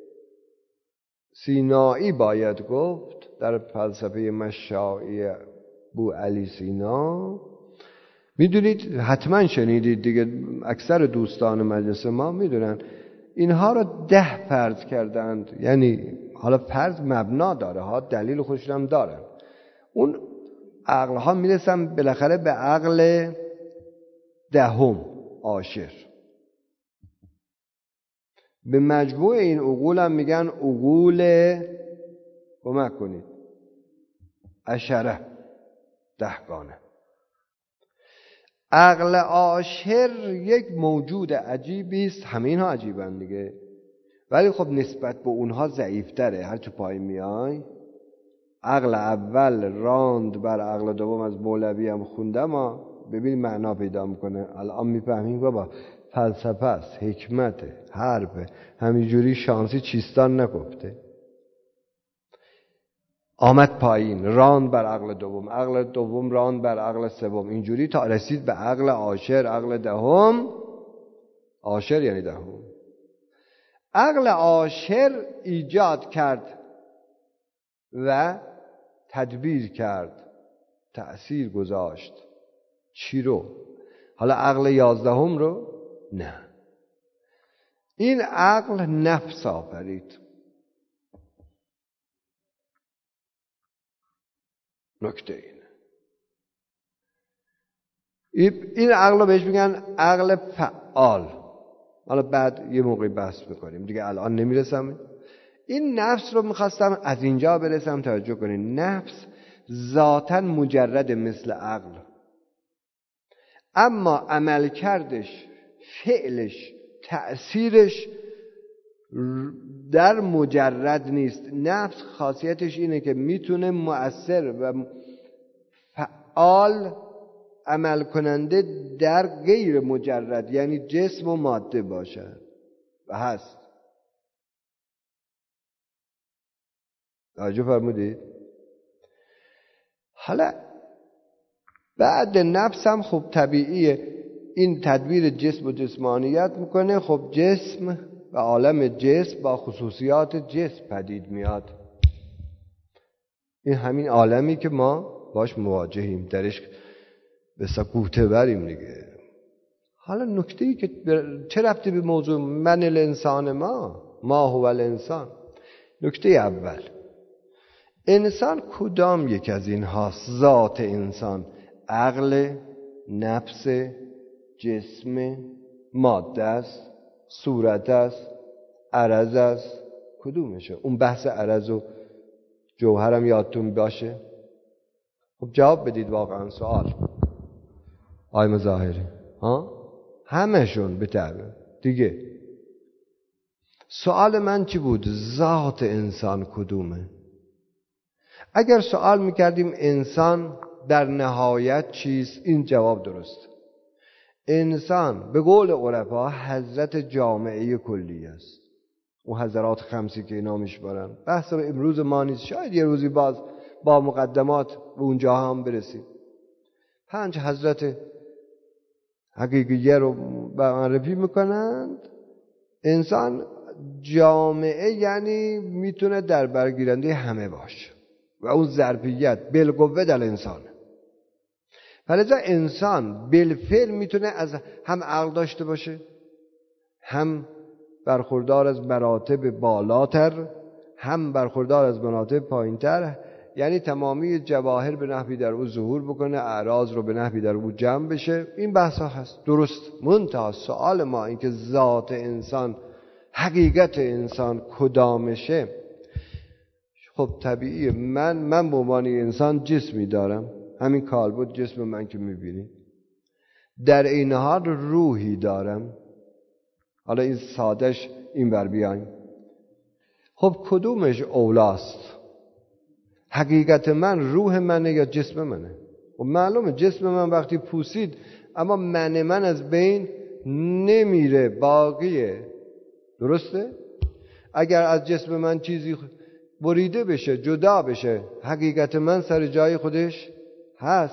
سینایی باید گفت، در فلسفه مشائی بوعلی سینا، میدونید حتما شنیدید دیگه، اکثر دوستان مجلس ما میدونن اینها رو ده فرض کردند. یعنی حالا فرض مبنا داره ها، دلیل خودش هم دارن. اون عقل ها میرسن بالاخره به عقل دهم عاشر. به مجموع این عقول هم میگن عقول، کمک کنید، عشره، دهگانه. عقل عاشر یک موجود عجیبی است، همه اینها عجیبن دیگه، ولی خب نسبت به اونها ضعیفتره. هر چه پای میای، عقل اول راند بر عقل دوم از مولوی هم خوندم، ما ببین معنا پیدا میکنه. الان میفهمیم بابا فلسفه است، حکمته، حرفه، همینجوری شانسی چیستان نگفته. آمد پایین، راند بر عقل دوم، عقل دوم راند بر عقل سوم، اینجوری تا رسید به عقل عاشر، عقل دهم. عاشر یعنی دهم. عقل عاشر ایجاد کرد و تدبیر کرد، تأثیر گذاشت. چی رو؟ حالا عقل یازدهم رو؟ نه، این عقل نفس آفرید. نکته اینه، این عقل رو بهش میگن عقل فعال. حالا بعد یه موقعی بحث میکنیم دیگه، الان نمیرسم. این نفس رو میخواستم از اینجا برسم، توجه کنین. نفس ذاتاً مجرد مثل عقل، اما عملکردش، فعلش، تأثیرش در مجرد نیست. نفس خاصیتش اینه که میتونه مؤثر و فعال عمل کننده در غیر مجرد، یعنی جسم و ماده باشد و هست. توجه فرمودید؟ حالا بعد نفس هم خب طبیعیه این تدبیر جسم و جسمانیت میکنه. خب جسم و عالم جسم با خصوصیات جسم پدید میاد. این همین عالمی که ما باش مواجهیم، درش بسا گوته بریم دیگه. حالا نکته‌ای که چه ربطی به موضوع من الانسان ما ما هو الانسان. نکته اول، انسان کدام یک از این هاست؟ ذات انسان عقل، نفس، جسم، ماده است، صورت است، عرض است؟ کدومشه؟ اون بحث عرض و جوهرم یادتون باشه. خب جواب بدید واقعا سوال. آی مظاهری ها همشون به طبع دیگه. سوال من چی بود؟ ذات انسان کدومه؟ اگر سوال میکردیم انسان در نهایت چیست، این جواب درست. انسان به قول عرفا حضرت جامعه کلی است. او حضرات خمسی که اینا میشمارن، بحث به امروز ما نیست، شاید یه روزی باز با مقدمات به اونجا هم برسیم. پنج حضرت حقیقیه رو معرفی میکنند. انسان جامعه یعنی میتونه در برگیرنده همه باشه و اون ظرفیت بالقوه در انسانه. فلذا انسان بالفعل میتونه از هم عقل داشته باشه، هم برخوردار از مراتب بالاتر، هم برخوردار از مراتب پایینتر. یعنی تمامی جواهر به نحوی در او ظهور بکنه، اعراض رو به نحوی در او جمع بشه. این بحثا هست، درست. منتها سوال ما این که ذات انسان، حقیقت انسان کدامشه؟ خب طبیعیه. من من به عنوان انسان جسمی دارم، همین کالبد جسم من که میبینی. در این حال روحی دارم. حالا این سادش این بر بیایم. خب کدومش اولاست؟ حقیقت من روح منه یا جسم منه؟ خب معلومه جسم من وقتی پوسید، اما من من از بین نمیره، باقیه. درسته؟ اگر از جسم من چیزی بریده بشه، جدا بشه، حقیقت من سر جای خودش هست.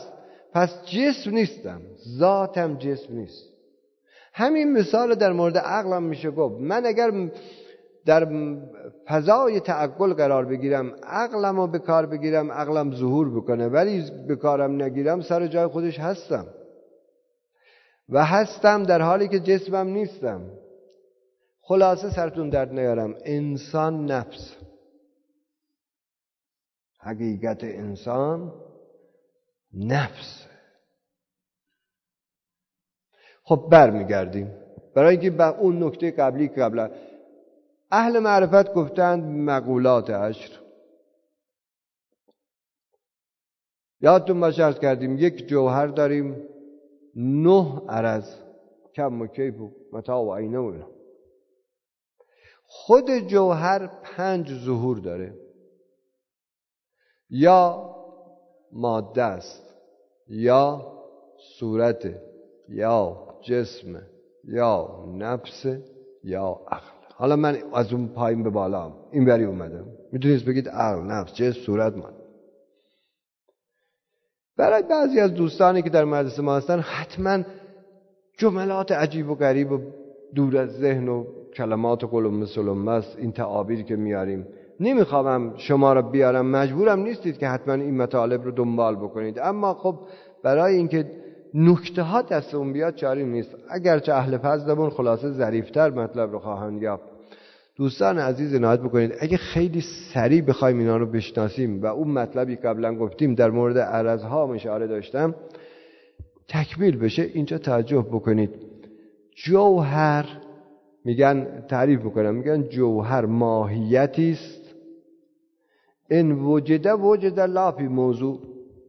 پس جسم نیستم، ذاتم جسم نیست. همین مثال در مورد عقلم میشه گفت. من اگر در فضای تعقل قرار بگیرم، عقلم رو به کار بگیرم، عقلم ظهور بکنه، ولی به کارم نگیرم، سر جای خودش هستم و هستم در حالی که جسمم نیستم. خلاصه سرتون درد نیارم، انسان نفس، حقیقت انسان نفس. خب برمیگردیم برای اینکه به اون نکته قبلی که قبلا اهل معرفت گفتند مقولات عشر. یادتون باشه عرض کردیم یک جوهر داریم، نه عرض، کم و کیف و متاع و عینه و اینا. خود جوهر پنج ظهور داره، یا ماده است، یا صورت، یا جسم، یا نفس، یا عقل. حالا من از اون پایین به بالا هم این بری اومدم، میتونید بگید عقل، نفس، جسم، صورت. من برای بعضی از دوستانی که در مدرسه ما هستن حتما جملات عجیب و غریب و دور از ذهن و کلمات قلم سلم است این تعابیری که میاریم. نمیخوام شما را بیارم، مجبورم نیستید که حتما این مطالب رو دنبال بکنید، اما خب برای اینکه نکته ها دستمون بیاد چاری نیست. اگرچه اهل فضلمون خلاصه ظریفتر مطلب رو خواهند یافت. دوستان عزیز عنایت بکنید، اگه خیلی سریع بخوایم اینا رو بشناسیم و اون مطلبی قبلا گفتیم در مورد عرضها اشاره داشتم تکمیل بشه، اینجا توجه بکنید. جوهر میگن، تعریف میکنن، میگن جوهر ماهیتی است ان وجد وجد لا فی موضوع.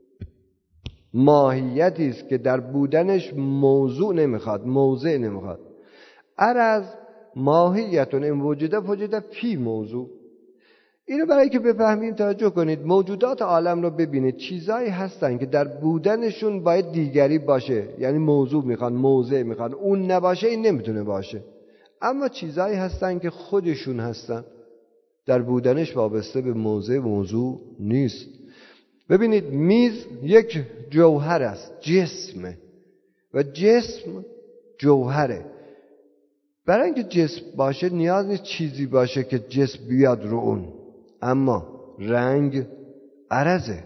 ماهیتی است که در بودنش موضوع نمیخواد، موضع نمیخواد. عرض ماهیتون ان وجد وجد فی موضوع. اینو برای که بفهمیم توجه کنید. موجودات عالم رو ببینید، چیزایی هستن که در بودنشون باید دیگری باشه، یعنی موضوع میخوان، موضع میخوان. اون نباشه این نمیتونه باشه. اما چیزایی هستن که خودشون هستن، در بودنش وابسته به موضع موضوع نیست. ببینید میز یک جوهر است، جسمه، و جسم جوهره. برای اینکه جسم باشه نیاز نیست چیزی باشه که جسم بیاد رو اون، اما رنگ عرضه.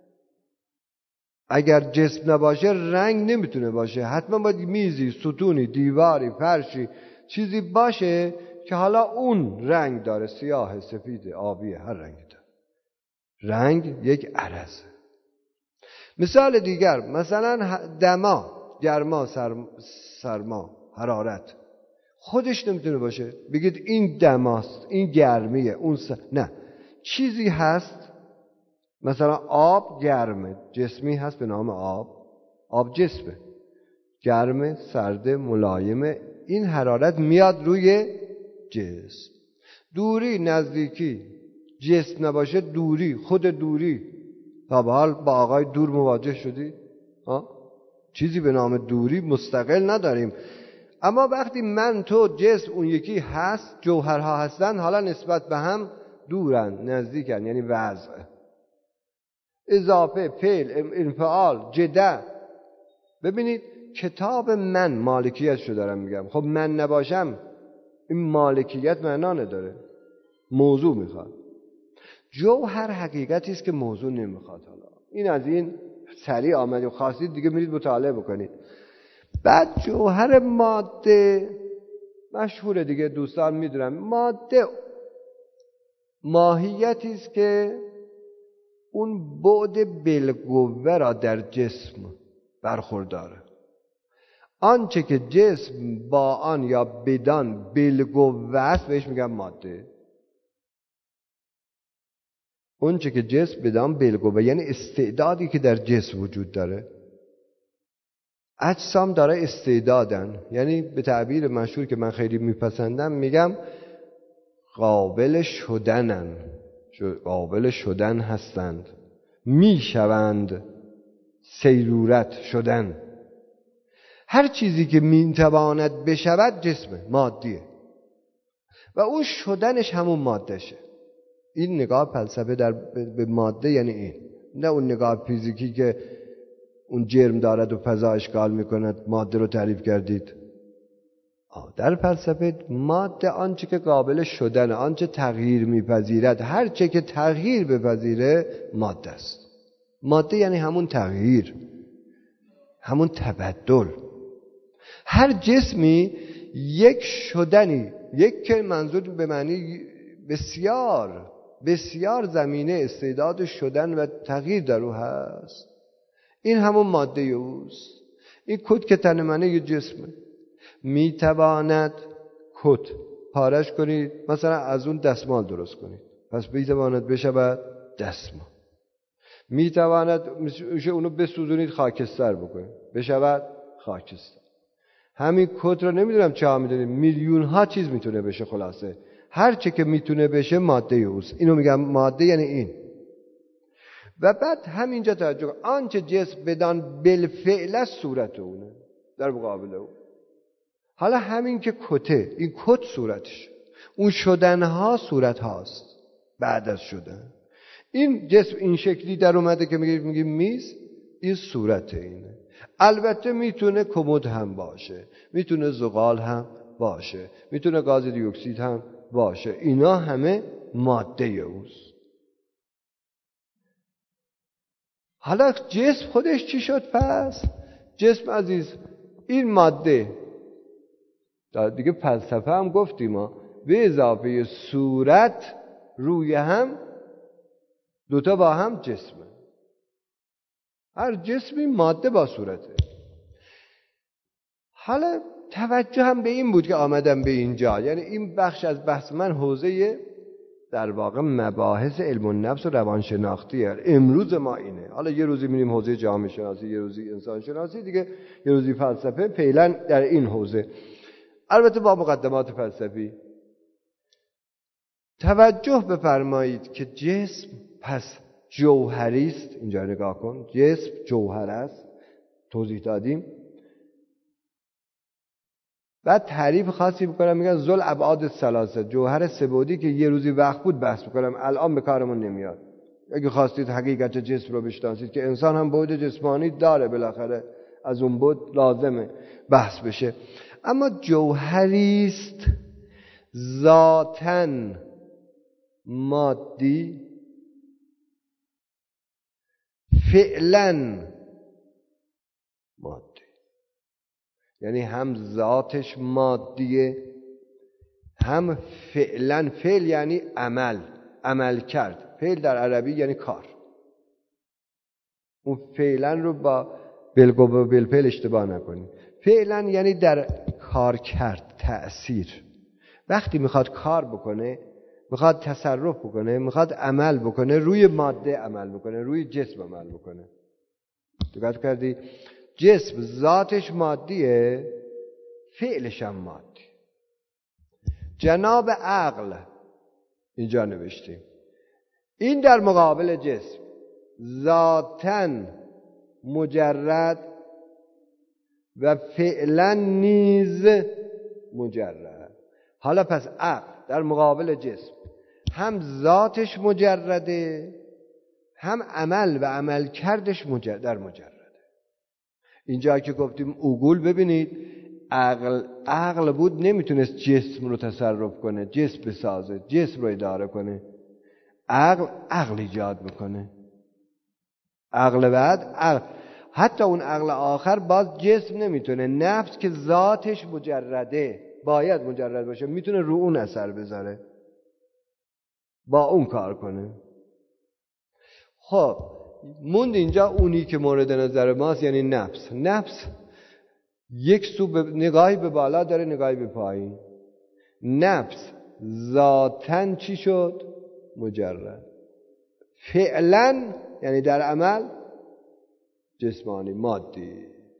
اگر جسم نباشه رنگ نمیتونه باشه. حتما باید میزی، ستونی، دیواری، فرشی، چیزی باشه که حالا اون رنگ داره، سیاه، سفید، آبی، هر رنگی داره. رنگ یک عرضه. مثال دیگر، مثلا دما، گرما، سرما, سرما، حرارت خودش نمیتونه باشه بگید این دماست، این گرمیه، اون س... نه، چیزی هست. مثلا آب گرمه، جسمی هست به نام آب، آب جسمه، گرمه، سرده، ملایمه. این حرارت میاد روی جسم. دوری، نزدیکی، جسم نباشه دوری، خود دوری. تا به حال با آقای دور مواجه شدی؟ ها؟ چیزی به نام دوری مستقل نداریم. اما وقتی من، تو، جسم، اون یکی هست، جوهرها هستن، حالا نسبت به هم دورن، نزدیکن، یعنی وضع، اضافه، فعل، انفعال، جده. ببینید کتاب من مالکیتشو دارم میگم. خب من نباشم این مالکیت معنا نداره، موضوع میخواد. جوهر حقیقتی است که موضوع نمیخواد. حالا این از این سریع آمدیم، خواستید دیگه میرید مطالعه بکنید. بعد جوهر ماده مشهوره دیگه، دوستان میدونن. ماده ماهیتی است که اون بعد بالقوه را در جسم برخورداره. آنچه که جسم با آن یا بدان بالقوه است بهش میگن ماده. اونچه که جسم بدان بالقوه یعنی استعدادی که در جسم وجود داره. اجسام داره استعدادن، یعنی به تعبیر مشهور که من خیلی میپسندم میگم قابل شدنن، قابل شدن هستند، میشوند سیرورت شدن. هر چیزی که میتواند بشود جسمه، مادیه، و اون شدنش همون مادهشه. این نگاه فلسفه در به ماده یعنی این، نه اون نگاه فیزیکی که اون جرم دارد و فضا اشغال میکند، ماده رو تعریف کردید. در فلسفه ماده آنچه که قابل شدن، آنچه تغییر میپذیرد، هر چه که تغییر بپذیره ماده است. ماده یعنی همون تغییر، همون تبدل. هر جسمی یک شدنی، یک که منظور به معنی بسیار بسیار زمینه استعداد شدن و تغییر در او هست، این همون ماده اوست. این کت که تن منه یه جسمه، میتواند کت پارش کنید، مثلا از اون دستمال درست کنید، پس میتواند بشود دستمال. میتواند اونو بسوزونید خاکستر بکنید بشود خاکستر. همین کت رو نمیدونم چه ها میدونید، میلیون ها چیز میتونه بشه. خلاصه هر چه که میتونه بشه ماده اوست. اینو میگم ماده یعنی این. و بعد همینجا توجه کن، آنچه جسم بدان بالفعل است صورت اونه در مقابل او. حالا همین که کته، این کت صورتش، اون شدنها صورت هاست بعد از شدن. این جسم این شکلی در اومده که میگیم میگیم میز، این صورت اینه. البته میتونه کمد هم باشه، میتونه زغال هم باشه، میتونه گاز دی اکسید هم باشه. اینا همه ماده اوست. حالا جسم خودش چی شد پس؟ جسم عزیز این ماده دیگه فلسفه هم گفتیم ما، به اضافه صورت روی هم دوتا با هم جسمه. هر جسمی ماده با صورته. حالا توجه هم به این بود که آمدم به اینجا، یعنی این بخش از بحث من حوزه در واقع مباحث علم النفس و روانشناختیه. امروز ما اینه. حالا یه روزی میریم حوزه جامعه شناسی، یه روزی انسان شناسی، دیگه یه روزی فلسفه. فعلا در این حوزه، البته با مقدمات فلسفی. توجه بفرمایید که جسم پس جوهری است. اینجا نگاه کن، جسم جوهر است، توضیح دادیم. بعد تعریف خاصی بکنم، میگن ذل ابعاد الثلاثه، جوهر سه‌بعدی که یه روزی وقت بود بحث بکنم، الان به کارمون نمیاد. اگه خواستید حقیقت جسم رو بشناسید که انسان هم بعد جسمانی داره، بالاخره از اون بعد لازمه بحث بشه. اما جوهری است ذاتاً مادی، فعلاً مادی. یعنی هم ذاتش مادیه، هم فعلاً. فعل یعنی عمل، عمل کرد. فعل در عربی یعنی کار. اون فعلاً رو با بالگو و بالفعل اشتباه نکنید. فعلاً یعنی در کار کرد، تأثیر. وقتی میخواد کار بکنه، میخواد تصرف بکنه، میخواد عمل بکنه، روی ماده عمل بکنه، روی جسم عمل بکنه. دقت کردی؟ جسم ذاتش مادیه، فعلش هم مادی. جناب عقل اینجا نوشتیم، این در مقابل جسم ذاتاً مجرد و فعلا نیز مجرد. حالا پس عقل در مقابل جسم هم ذاتش مجرده، هم عمل و عمل کردش مجرد در مجرده. اینجا که گفتیم عقول، ببینید عقل عقل بود نمیتونست جسم رو تصرف کنه، جسم بسازه، جسم رو اداره کنه. عقل عقل ایجاد میکنه. عقل بعد عقل، حتی اون عقل آخر باز جسم نمیتونه. نفس که ذاتش مجرده، باید مجرد باشه، میتونه رو اون اثر بذاره، با اون کار کنه. خب موند اینجا اونی که مورد نظر ماست، یعنی نفس. نفس یک سو به نگاهی به بالا داره، نگاهی به پایین. نفس ذاتاً چی شد؟ مجرد. فعلاً یعنی در عمل جسمانی، مادی.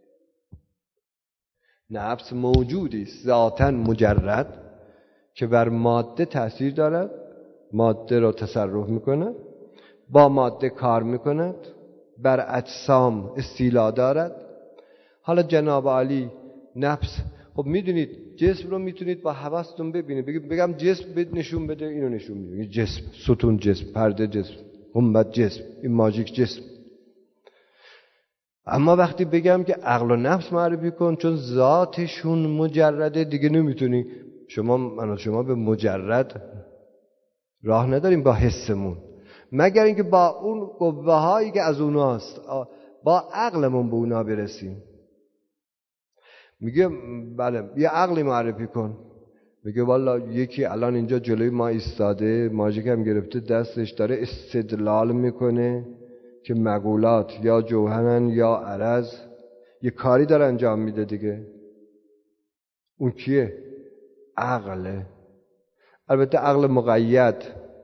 نفس موجودی است ذاتاً مجرد که بر ماده تأثیر دارد، ماده را تصرف میکند، با ماده کار میکند، بر اجسام استیلا دارد. حالا جناب عالی نفس، خب میدونید جسم رو میتونید با حواستون ببینید. بگم جسم نشون بده، اینو نشون میده. جسم، ستون جسم، پرده جسم، گنبد جسم، این ماژیک جسم. اما وقتی بگم که عقل و نفس معرفی کن، چون ذاتشون مجرده، دیگه نمیتونی. شما من و شما به مجرد راه نداریم با حسمون، مگر اینکه با اون قوه هایی که از اوناست با عقلمون به اونا برسیم. میگه بله یه عقلی معرفی کن. میگه والا یکی الان اینجا جلوی ما ایستاده، ماژیک هم گرفته دستش، داره استدلال میکنه که مقولات یا جوهرن یا عرض، یه کاری داره انجام میده دیگه. اون کیه؟ عقله. البته عقل مقید،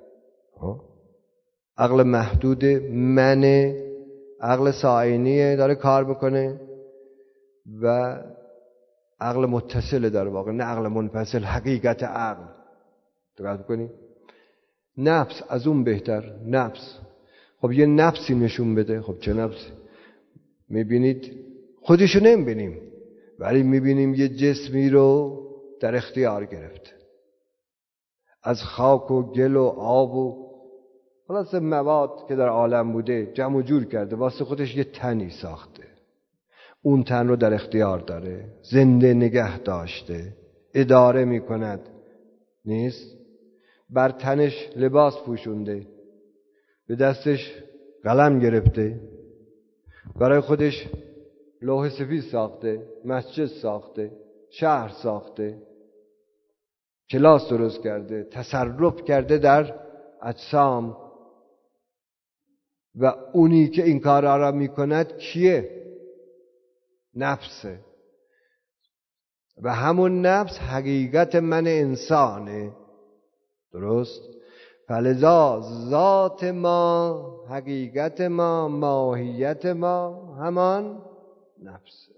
عقل محدود منه، عقل ساینیه داره کار میکنه، و عقل متصل در واقع، نه عقل منفصل. حقیقت عقل دقت کنی، نفس از اون بهتر. نفس خب یه نفسی نشون بده. خب چه نفسی؟ میبینید خودشو نمیبینیم، ولی میبینیم یه جسمی رو در اختیار گرفته، از خاک و گل و آب و خلاصه مواد که در عالم بوده جمع و جور کرده، واسه خودش یه تنی ساخته. اون تن رو در اختیار داره، زنده نگه داشته، اداره میکند. نیست؟ بر تنش لباس پوشونده، به دستش قلم گرفته، برای خودش لوح سفید ساخته، مسجد ساخته، شهر ساخته، کلاس درست کرده، تصرف کرده در اجسام. و اونی که این کارا را میکند کیه؟ نفسه. و همون نفس حقیقت من انسانه. درست؟ فلذا ذات ما، حقیقت ما، ماهیت ما همان نفسه.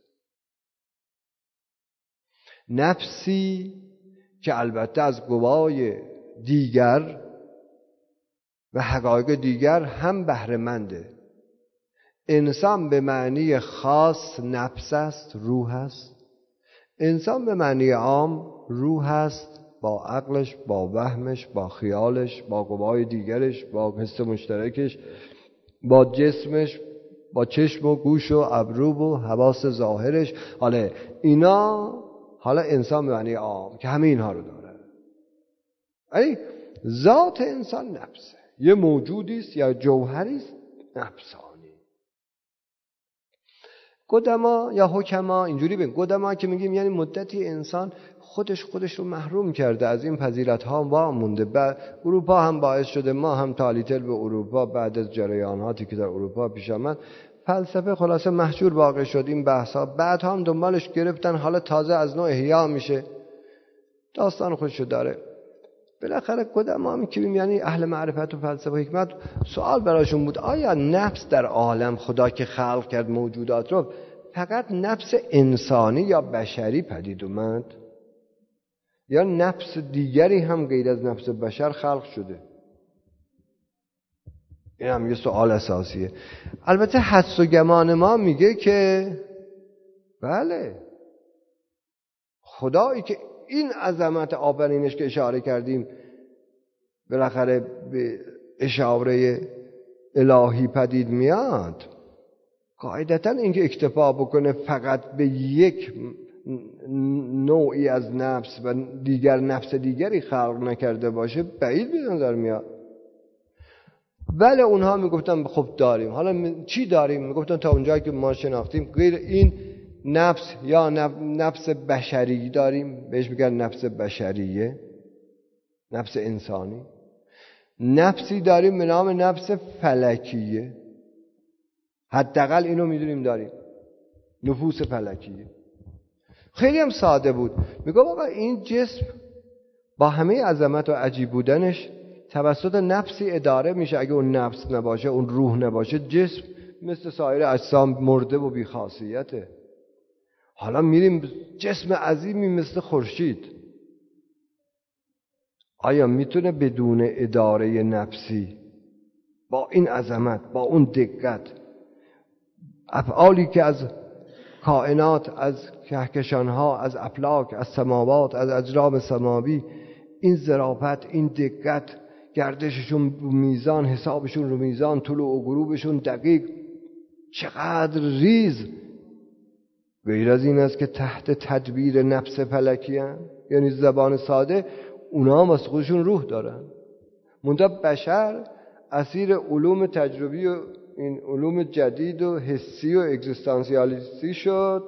نفسی که البته از قوای دیگر و حقایق دیگر هم بهره منده. انسان به معنی خاص نفس است، روح است. انسان به معنی عام روح است، با عقلش، با وهمش، با خیالش، با قوای دیگرش، با حس مشترکش، با جسمش، با چشم و گوش و ابرو و حواس ظاهرش. حالا اینا، حالا انسان به معنی عام که همه اینها رو داره. ای ذات انسان نفسه، یه موجودی است یا جوهری است نفسانی. قدما یا حکما اینجوری بگیم، قدما که میگیم یعنی مدتی انسان خودش خودش رو محروم کرده از این فضیلت ها وا مونده. بعد اروپا هم باعث شده، ما هم تالیتل به اروپا بعد از جریاناتی که در اروپا پیش آمد، فلسفه خلاصه محجور واقع شد. این بحث ها بعد هم دنبالش گرفتن، حالا تازه از نوع احیا میشه، داستان خودشو داره. بالاخره قدما هم که یعنی اهل معرفت و فلسفه و حکمت، سوال براشون بود آیا نفس در عالم، خدا که خلق کرد موجودات رو، فقط نفس انسانی یا بشری پدید اومد یا نفس دیگری هم غیر از نفس بشر خلق شده؟ این هم یه سوال اساسیه. البته حدس و گمان ما میگه که بله، خدایی که این عظمت آفرینش که اشاره کردیم بالاخره به اشاره الهی پدید میاد، قاعدتا اینکه اکتفا بکنه فقط به یک نوعی از نفس و دیگر نفس دیگری خلق نکرده باشه بعید به نظر میاد. ولی اونها میگفتن خب داریم. حالا چی داریم؟ میگفتن تا اونجایی که ما شناختیم غیر این نفس یا نفس بشری داریم، بهش میگن نفس بشریه، نفس انسانی. نفسی داریم به نام نفس فلکیه، حداقل اینو میدونیم داریم، نفوس فلکیه. خیلی هم ساده بود. میگه آقا این جسم با همه عظمت و عجیب بودنش توسط نفسی اداره میشه. اگه اون نفس نباشه، اون روح نباشه، جسم مثل سایر اجسام مرده و بی‌خاصیته. حالا میریم جسم عظیمی مثل خورشید، آیا میتونه بدون اداره نفسی با این عظمت، با اون دقت، افعالی که از کائنات، از کهکشانها، از افلاک، از سماوات، از اجرام سماوی، این ظرافت، این دقت، گردششون رو میزان، حسابشون رو میزان، طلوع و غروبشون دقیق، چقدر ریز. غیر از این است که تحت تدبیر نفس فلکی هستند، یعنی زبان ساده اونا هم واسه خودشون روح دارن. منتها بشر اسیر علوم تجربی و این علوم جدید و حسی و اگزیستانسیالیستی شد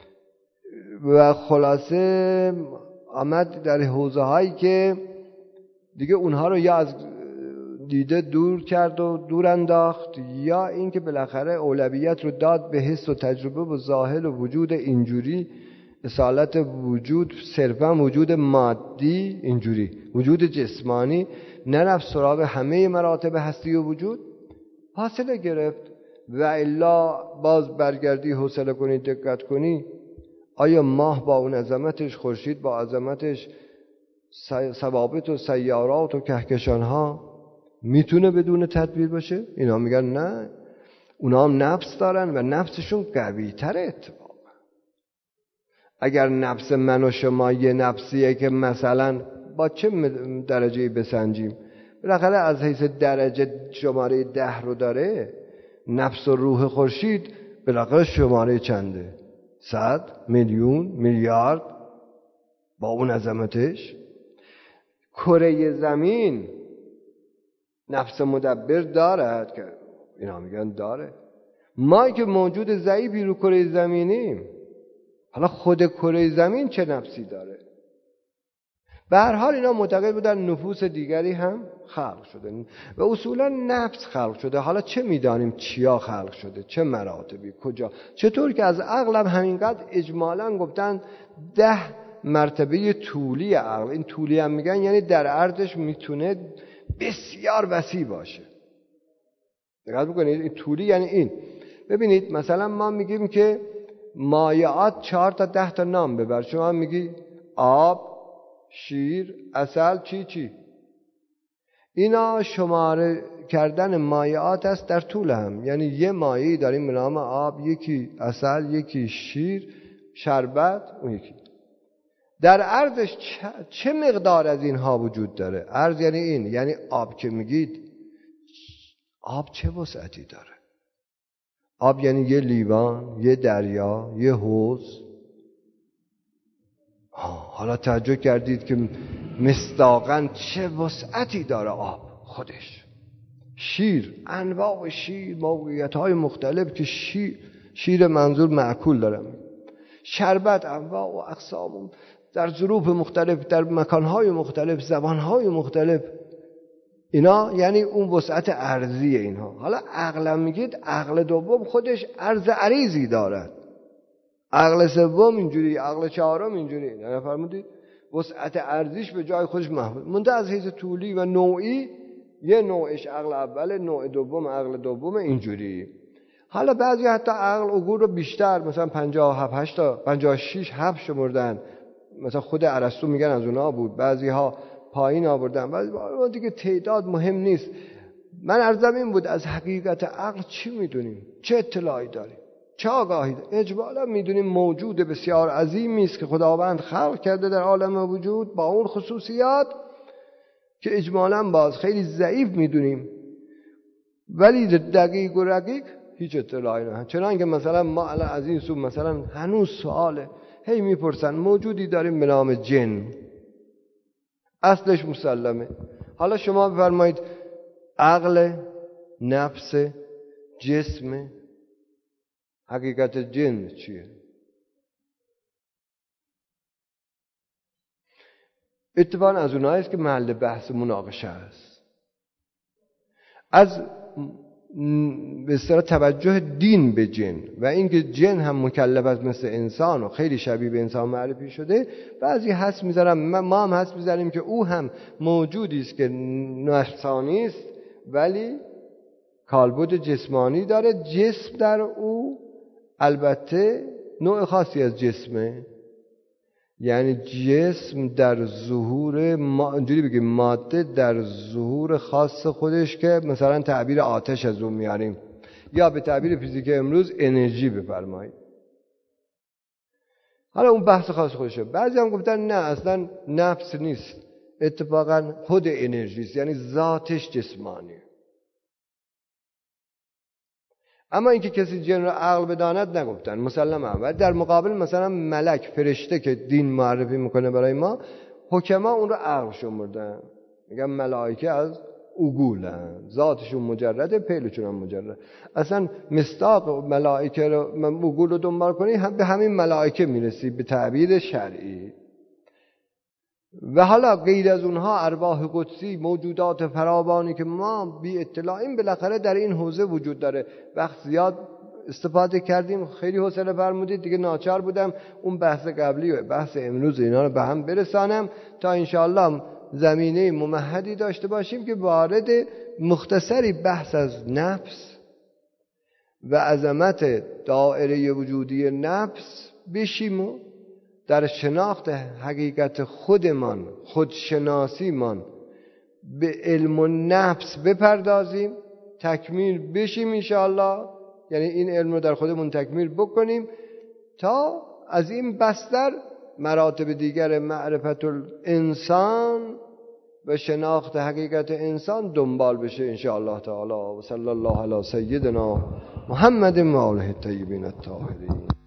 و خلاصه آمد در حوزه هایی که دیگه اونها رو یا از دیده دور کرد و دور انداخت، یا اینکه بالاخره اولویت رو داد به حس و تجربه و ظاهر و وجود اینجوری، اصالت وجود صرفا وجود مادی، اینجوری وجود جسمانی، نرفت سراغ همه مراتب هستی و وجود، فاصله گرفت. و الا باز برگردی حوصله کنی دقت کنی، آیا ماه با اون عظمتش، خورشید با عظمتش، ثوابت و سیارات و کهکشان ها میتونه بدون تدبیر باشه؟ اینا میگن نه، اونا هم نفس دارن و نفسشون قوی تره. اتفاقا اگر نفس من و شما یه نفسیه که مثلا با چه درجه‌ای بسنجیم، بالاخره از حیث درجه شماره ده رو داره، نفس و روح خورشید بالاخره شماره چنده؟ صد، میلیون، میلیارد با اون عظمتش. کره زمین نفس مدبر دارد که اینا میگن داره. ما که موجود ضعیفی رو کره زمینیم، حالا خود کره زمین چه نفسی داره؟ به هر حال اینا معتقد بودن نفوس دیگری هم خلق شده و اصولا نفس خلق شده. حالا چه میدانیم چیا خلق شده، چه مراتبی، کجا، چطور که از عقل هم همینقدر اجمالا گفتن ده مرتبه طولی عقل. این طولی هم میگن یعنی در عرضش میتونه بسیار وسیع باشه. دقت بکنید، این طولی یعنی این. ببینید مثلا ما میگیم که مایعات چهار تا ده تا نام ببر، شما میگی آب، شیر، عسل، چی چی. اینا شماره کردن مایعات است در طول هم، یعنی یه مایعی داریم به نام آب، یکی عسل، یکی شیر، شربت، اون یکی. در عرضش چه مقدار از اینها وجود داره؟ عرض یعنی این، یعنی آب که میگید آب چه وسعتی داره؟ آب یعنی یه لیوان، یه دریا، یه حوض. حالا توجه کردید که مصداقاً چه وسعتی داره آب خودش. شیر، انواع شیر، موقعیت‌های مختلف که شیر شیر منظور معکول دارم. شربت، انواع و اقسام در ظروف مختلف، در مکان‌های مختلف، زبان‌های مختلف. اینا یعنی اون وسعت ارضی اینها. حالا عقل میگید، عقل دوم خودش عرض عریضی دارد، عقل سوم اینجوری، عقل چهارم اینجوری. نه فرمودید وسعت ارضیش به جای خودش محفوظ مونده. از حیث طولی و نوعی یه نوعش عقل اوله، نوع دوم عقل دوم، اینجوری. حالا بعضی حتی عقل عقول رو بیشتر، مثلا پنجاه و هفت هشت تا پنجاه و شش هفت شمردن، مثلا خود ارسطو میگن از اونها بود، بعضی ها پایین آوردن، بعضی ها دیگه تعداد مهم نیست. من عرضم این بود از حقیقت عقل چی میدونیم، چه اطلاعی داریم، چه آگاهی داریم؟ اجمالا میدونیم موجود بسیار عظیمی است که خداوند خلق کرده در عالم وجود با اون خصوصیات که اجمالا باز خیلی ضعیف میدونیم، ولی دقیق و رقیق هیچ اطلاعی نه. چنانکه مثلا ما الان از این سو مثلا هنوز سواله، هی میپرسن موجودی داریم به نام جن، اصلش مسلمه. حالا شما بفرمایید عقل، نفس، جسم، حقیقت جن چیه؟ اتفاقا از اونهایی است که محل بحث مناقشه است. از به اصطلاح توجه دین به جن و اینکه جن هم مکلف است مثل انسان و خیلی شبیه به انسان معرفی شده، بعضی حس میذارم، ما هم حس میذاریم که او هم موجودی است که نفسانی است ولی کالبد جسمانی داره. جسم در او البته نوع خاصی از جسمه، یعنی جسم در ظهور ما، اینجوری بگیم ماده در ظهور خاص خودش که مثلا تعبیر آتش از اون میاریم، یا به تعبیر فیزیک امروز انرژی بفرمایید. حالا اون بحث خاص خودشه. بعضی هم گفتن نه اصلا نفس نیست، اتفاقا خود انرژی است، یعنی ذاتش جسمانیه. اما اینکه کسی جن رو عقل بداند نگفتن، مسلمه. و در مقابل مثلا ملک، فرشته که دین معرفی میکنه برای ما، حکما اون رو عقل شمردن، میگن ملائکه از عقولن، ذاتشون مجرده، پیلشون هم مجرد. اصلا مصداق ملائکه رو، عقول رو دنبال کنی هم به همین ملائکه میرسی به تعبیر شرعی. و حالا غیر از اونها ارواح قدسی، موجودات فراوانی که ما بی اطلاعیم، بالاخره در این حوزه وجود داره. وقت زیاد استفاده کردیم، خیلی حوصله فرمودید، دیگه ناچار بودم اون بحث قبلی و بحث امروز اینا رو به هم برسانم تا انشاءالله زمینه ممهدی داشته باشیم که وارد مختصری بحث از نفس و عظمت دائره وجودی نفس بشیم و در شناخت حقیقت خودمان، خودشناسیمان به علم و نفس بپردازیم، تکمیل بشیم انشاءالله. یعنی این علم رو در خودمون تکمیل بکنیم تا از این بستر مراتب دیگر معرفت الانسان و شناخت حقیقت انسان دنبال بشه انشاءالله تعالی. و صلی الله علی سیدنا محمد و آله الطیبین الطاهرین.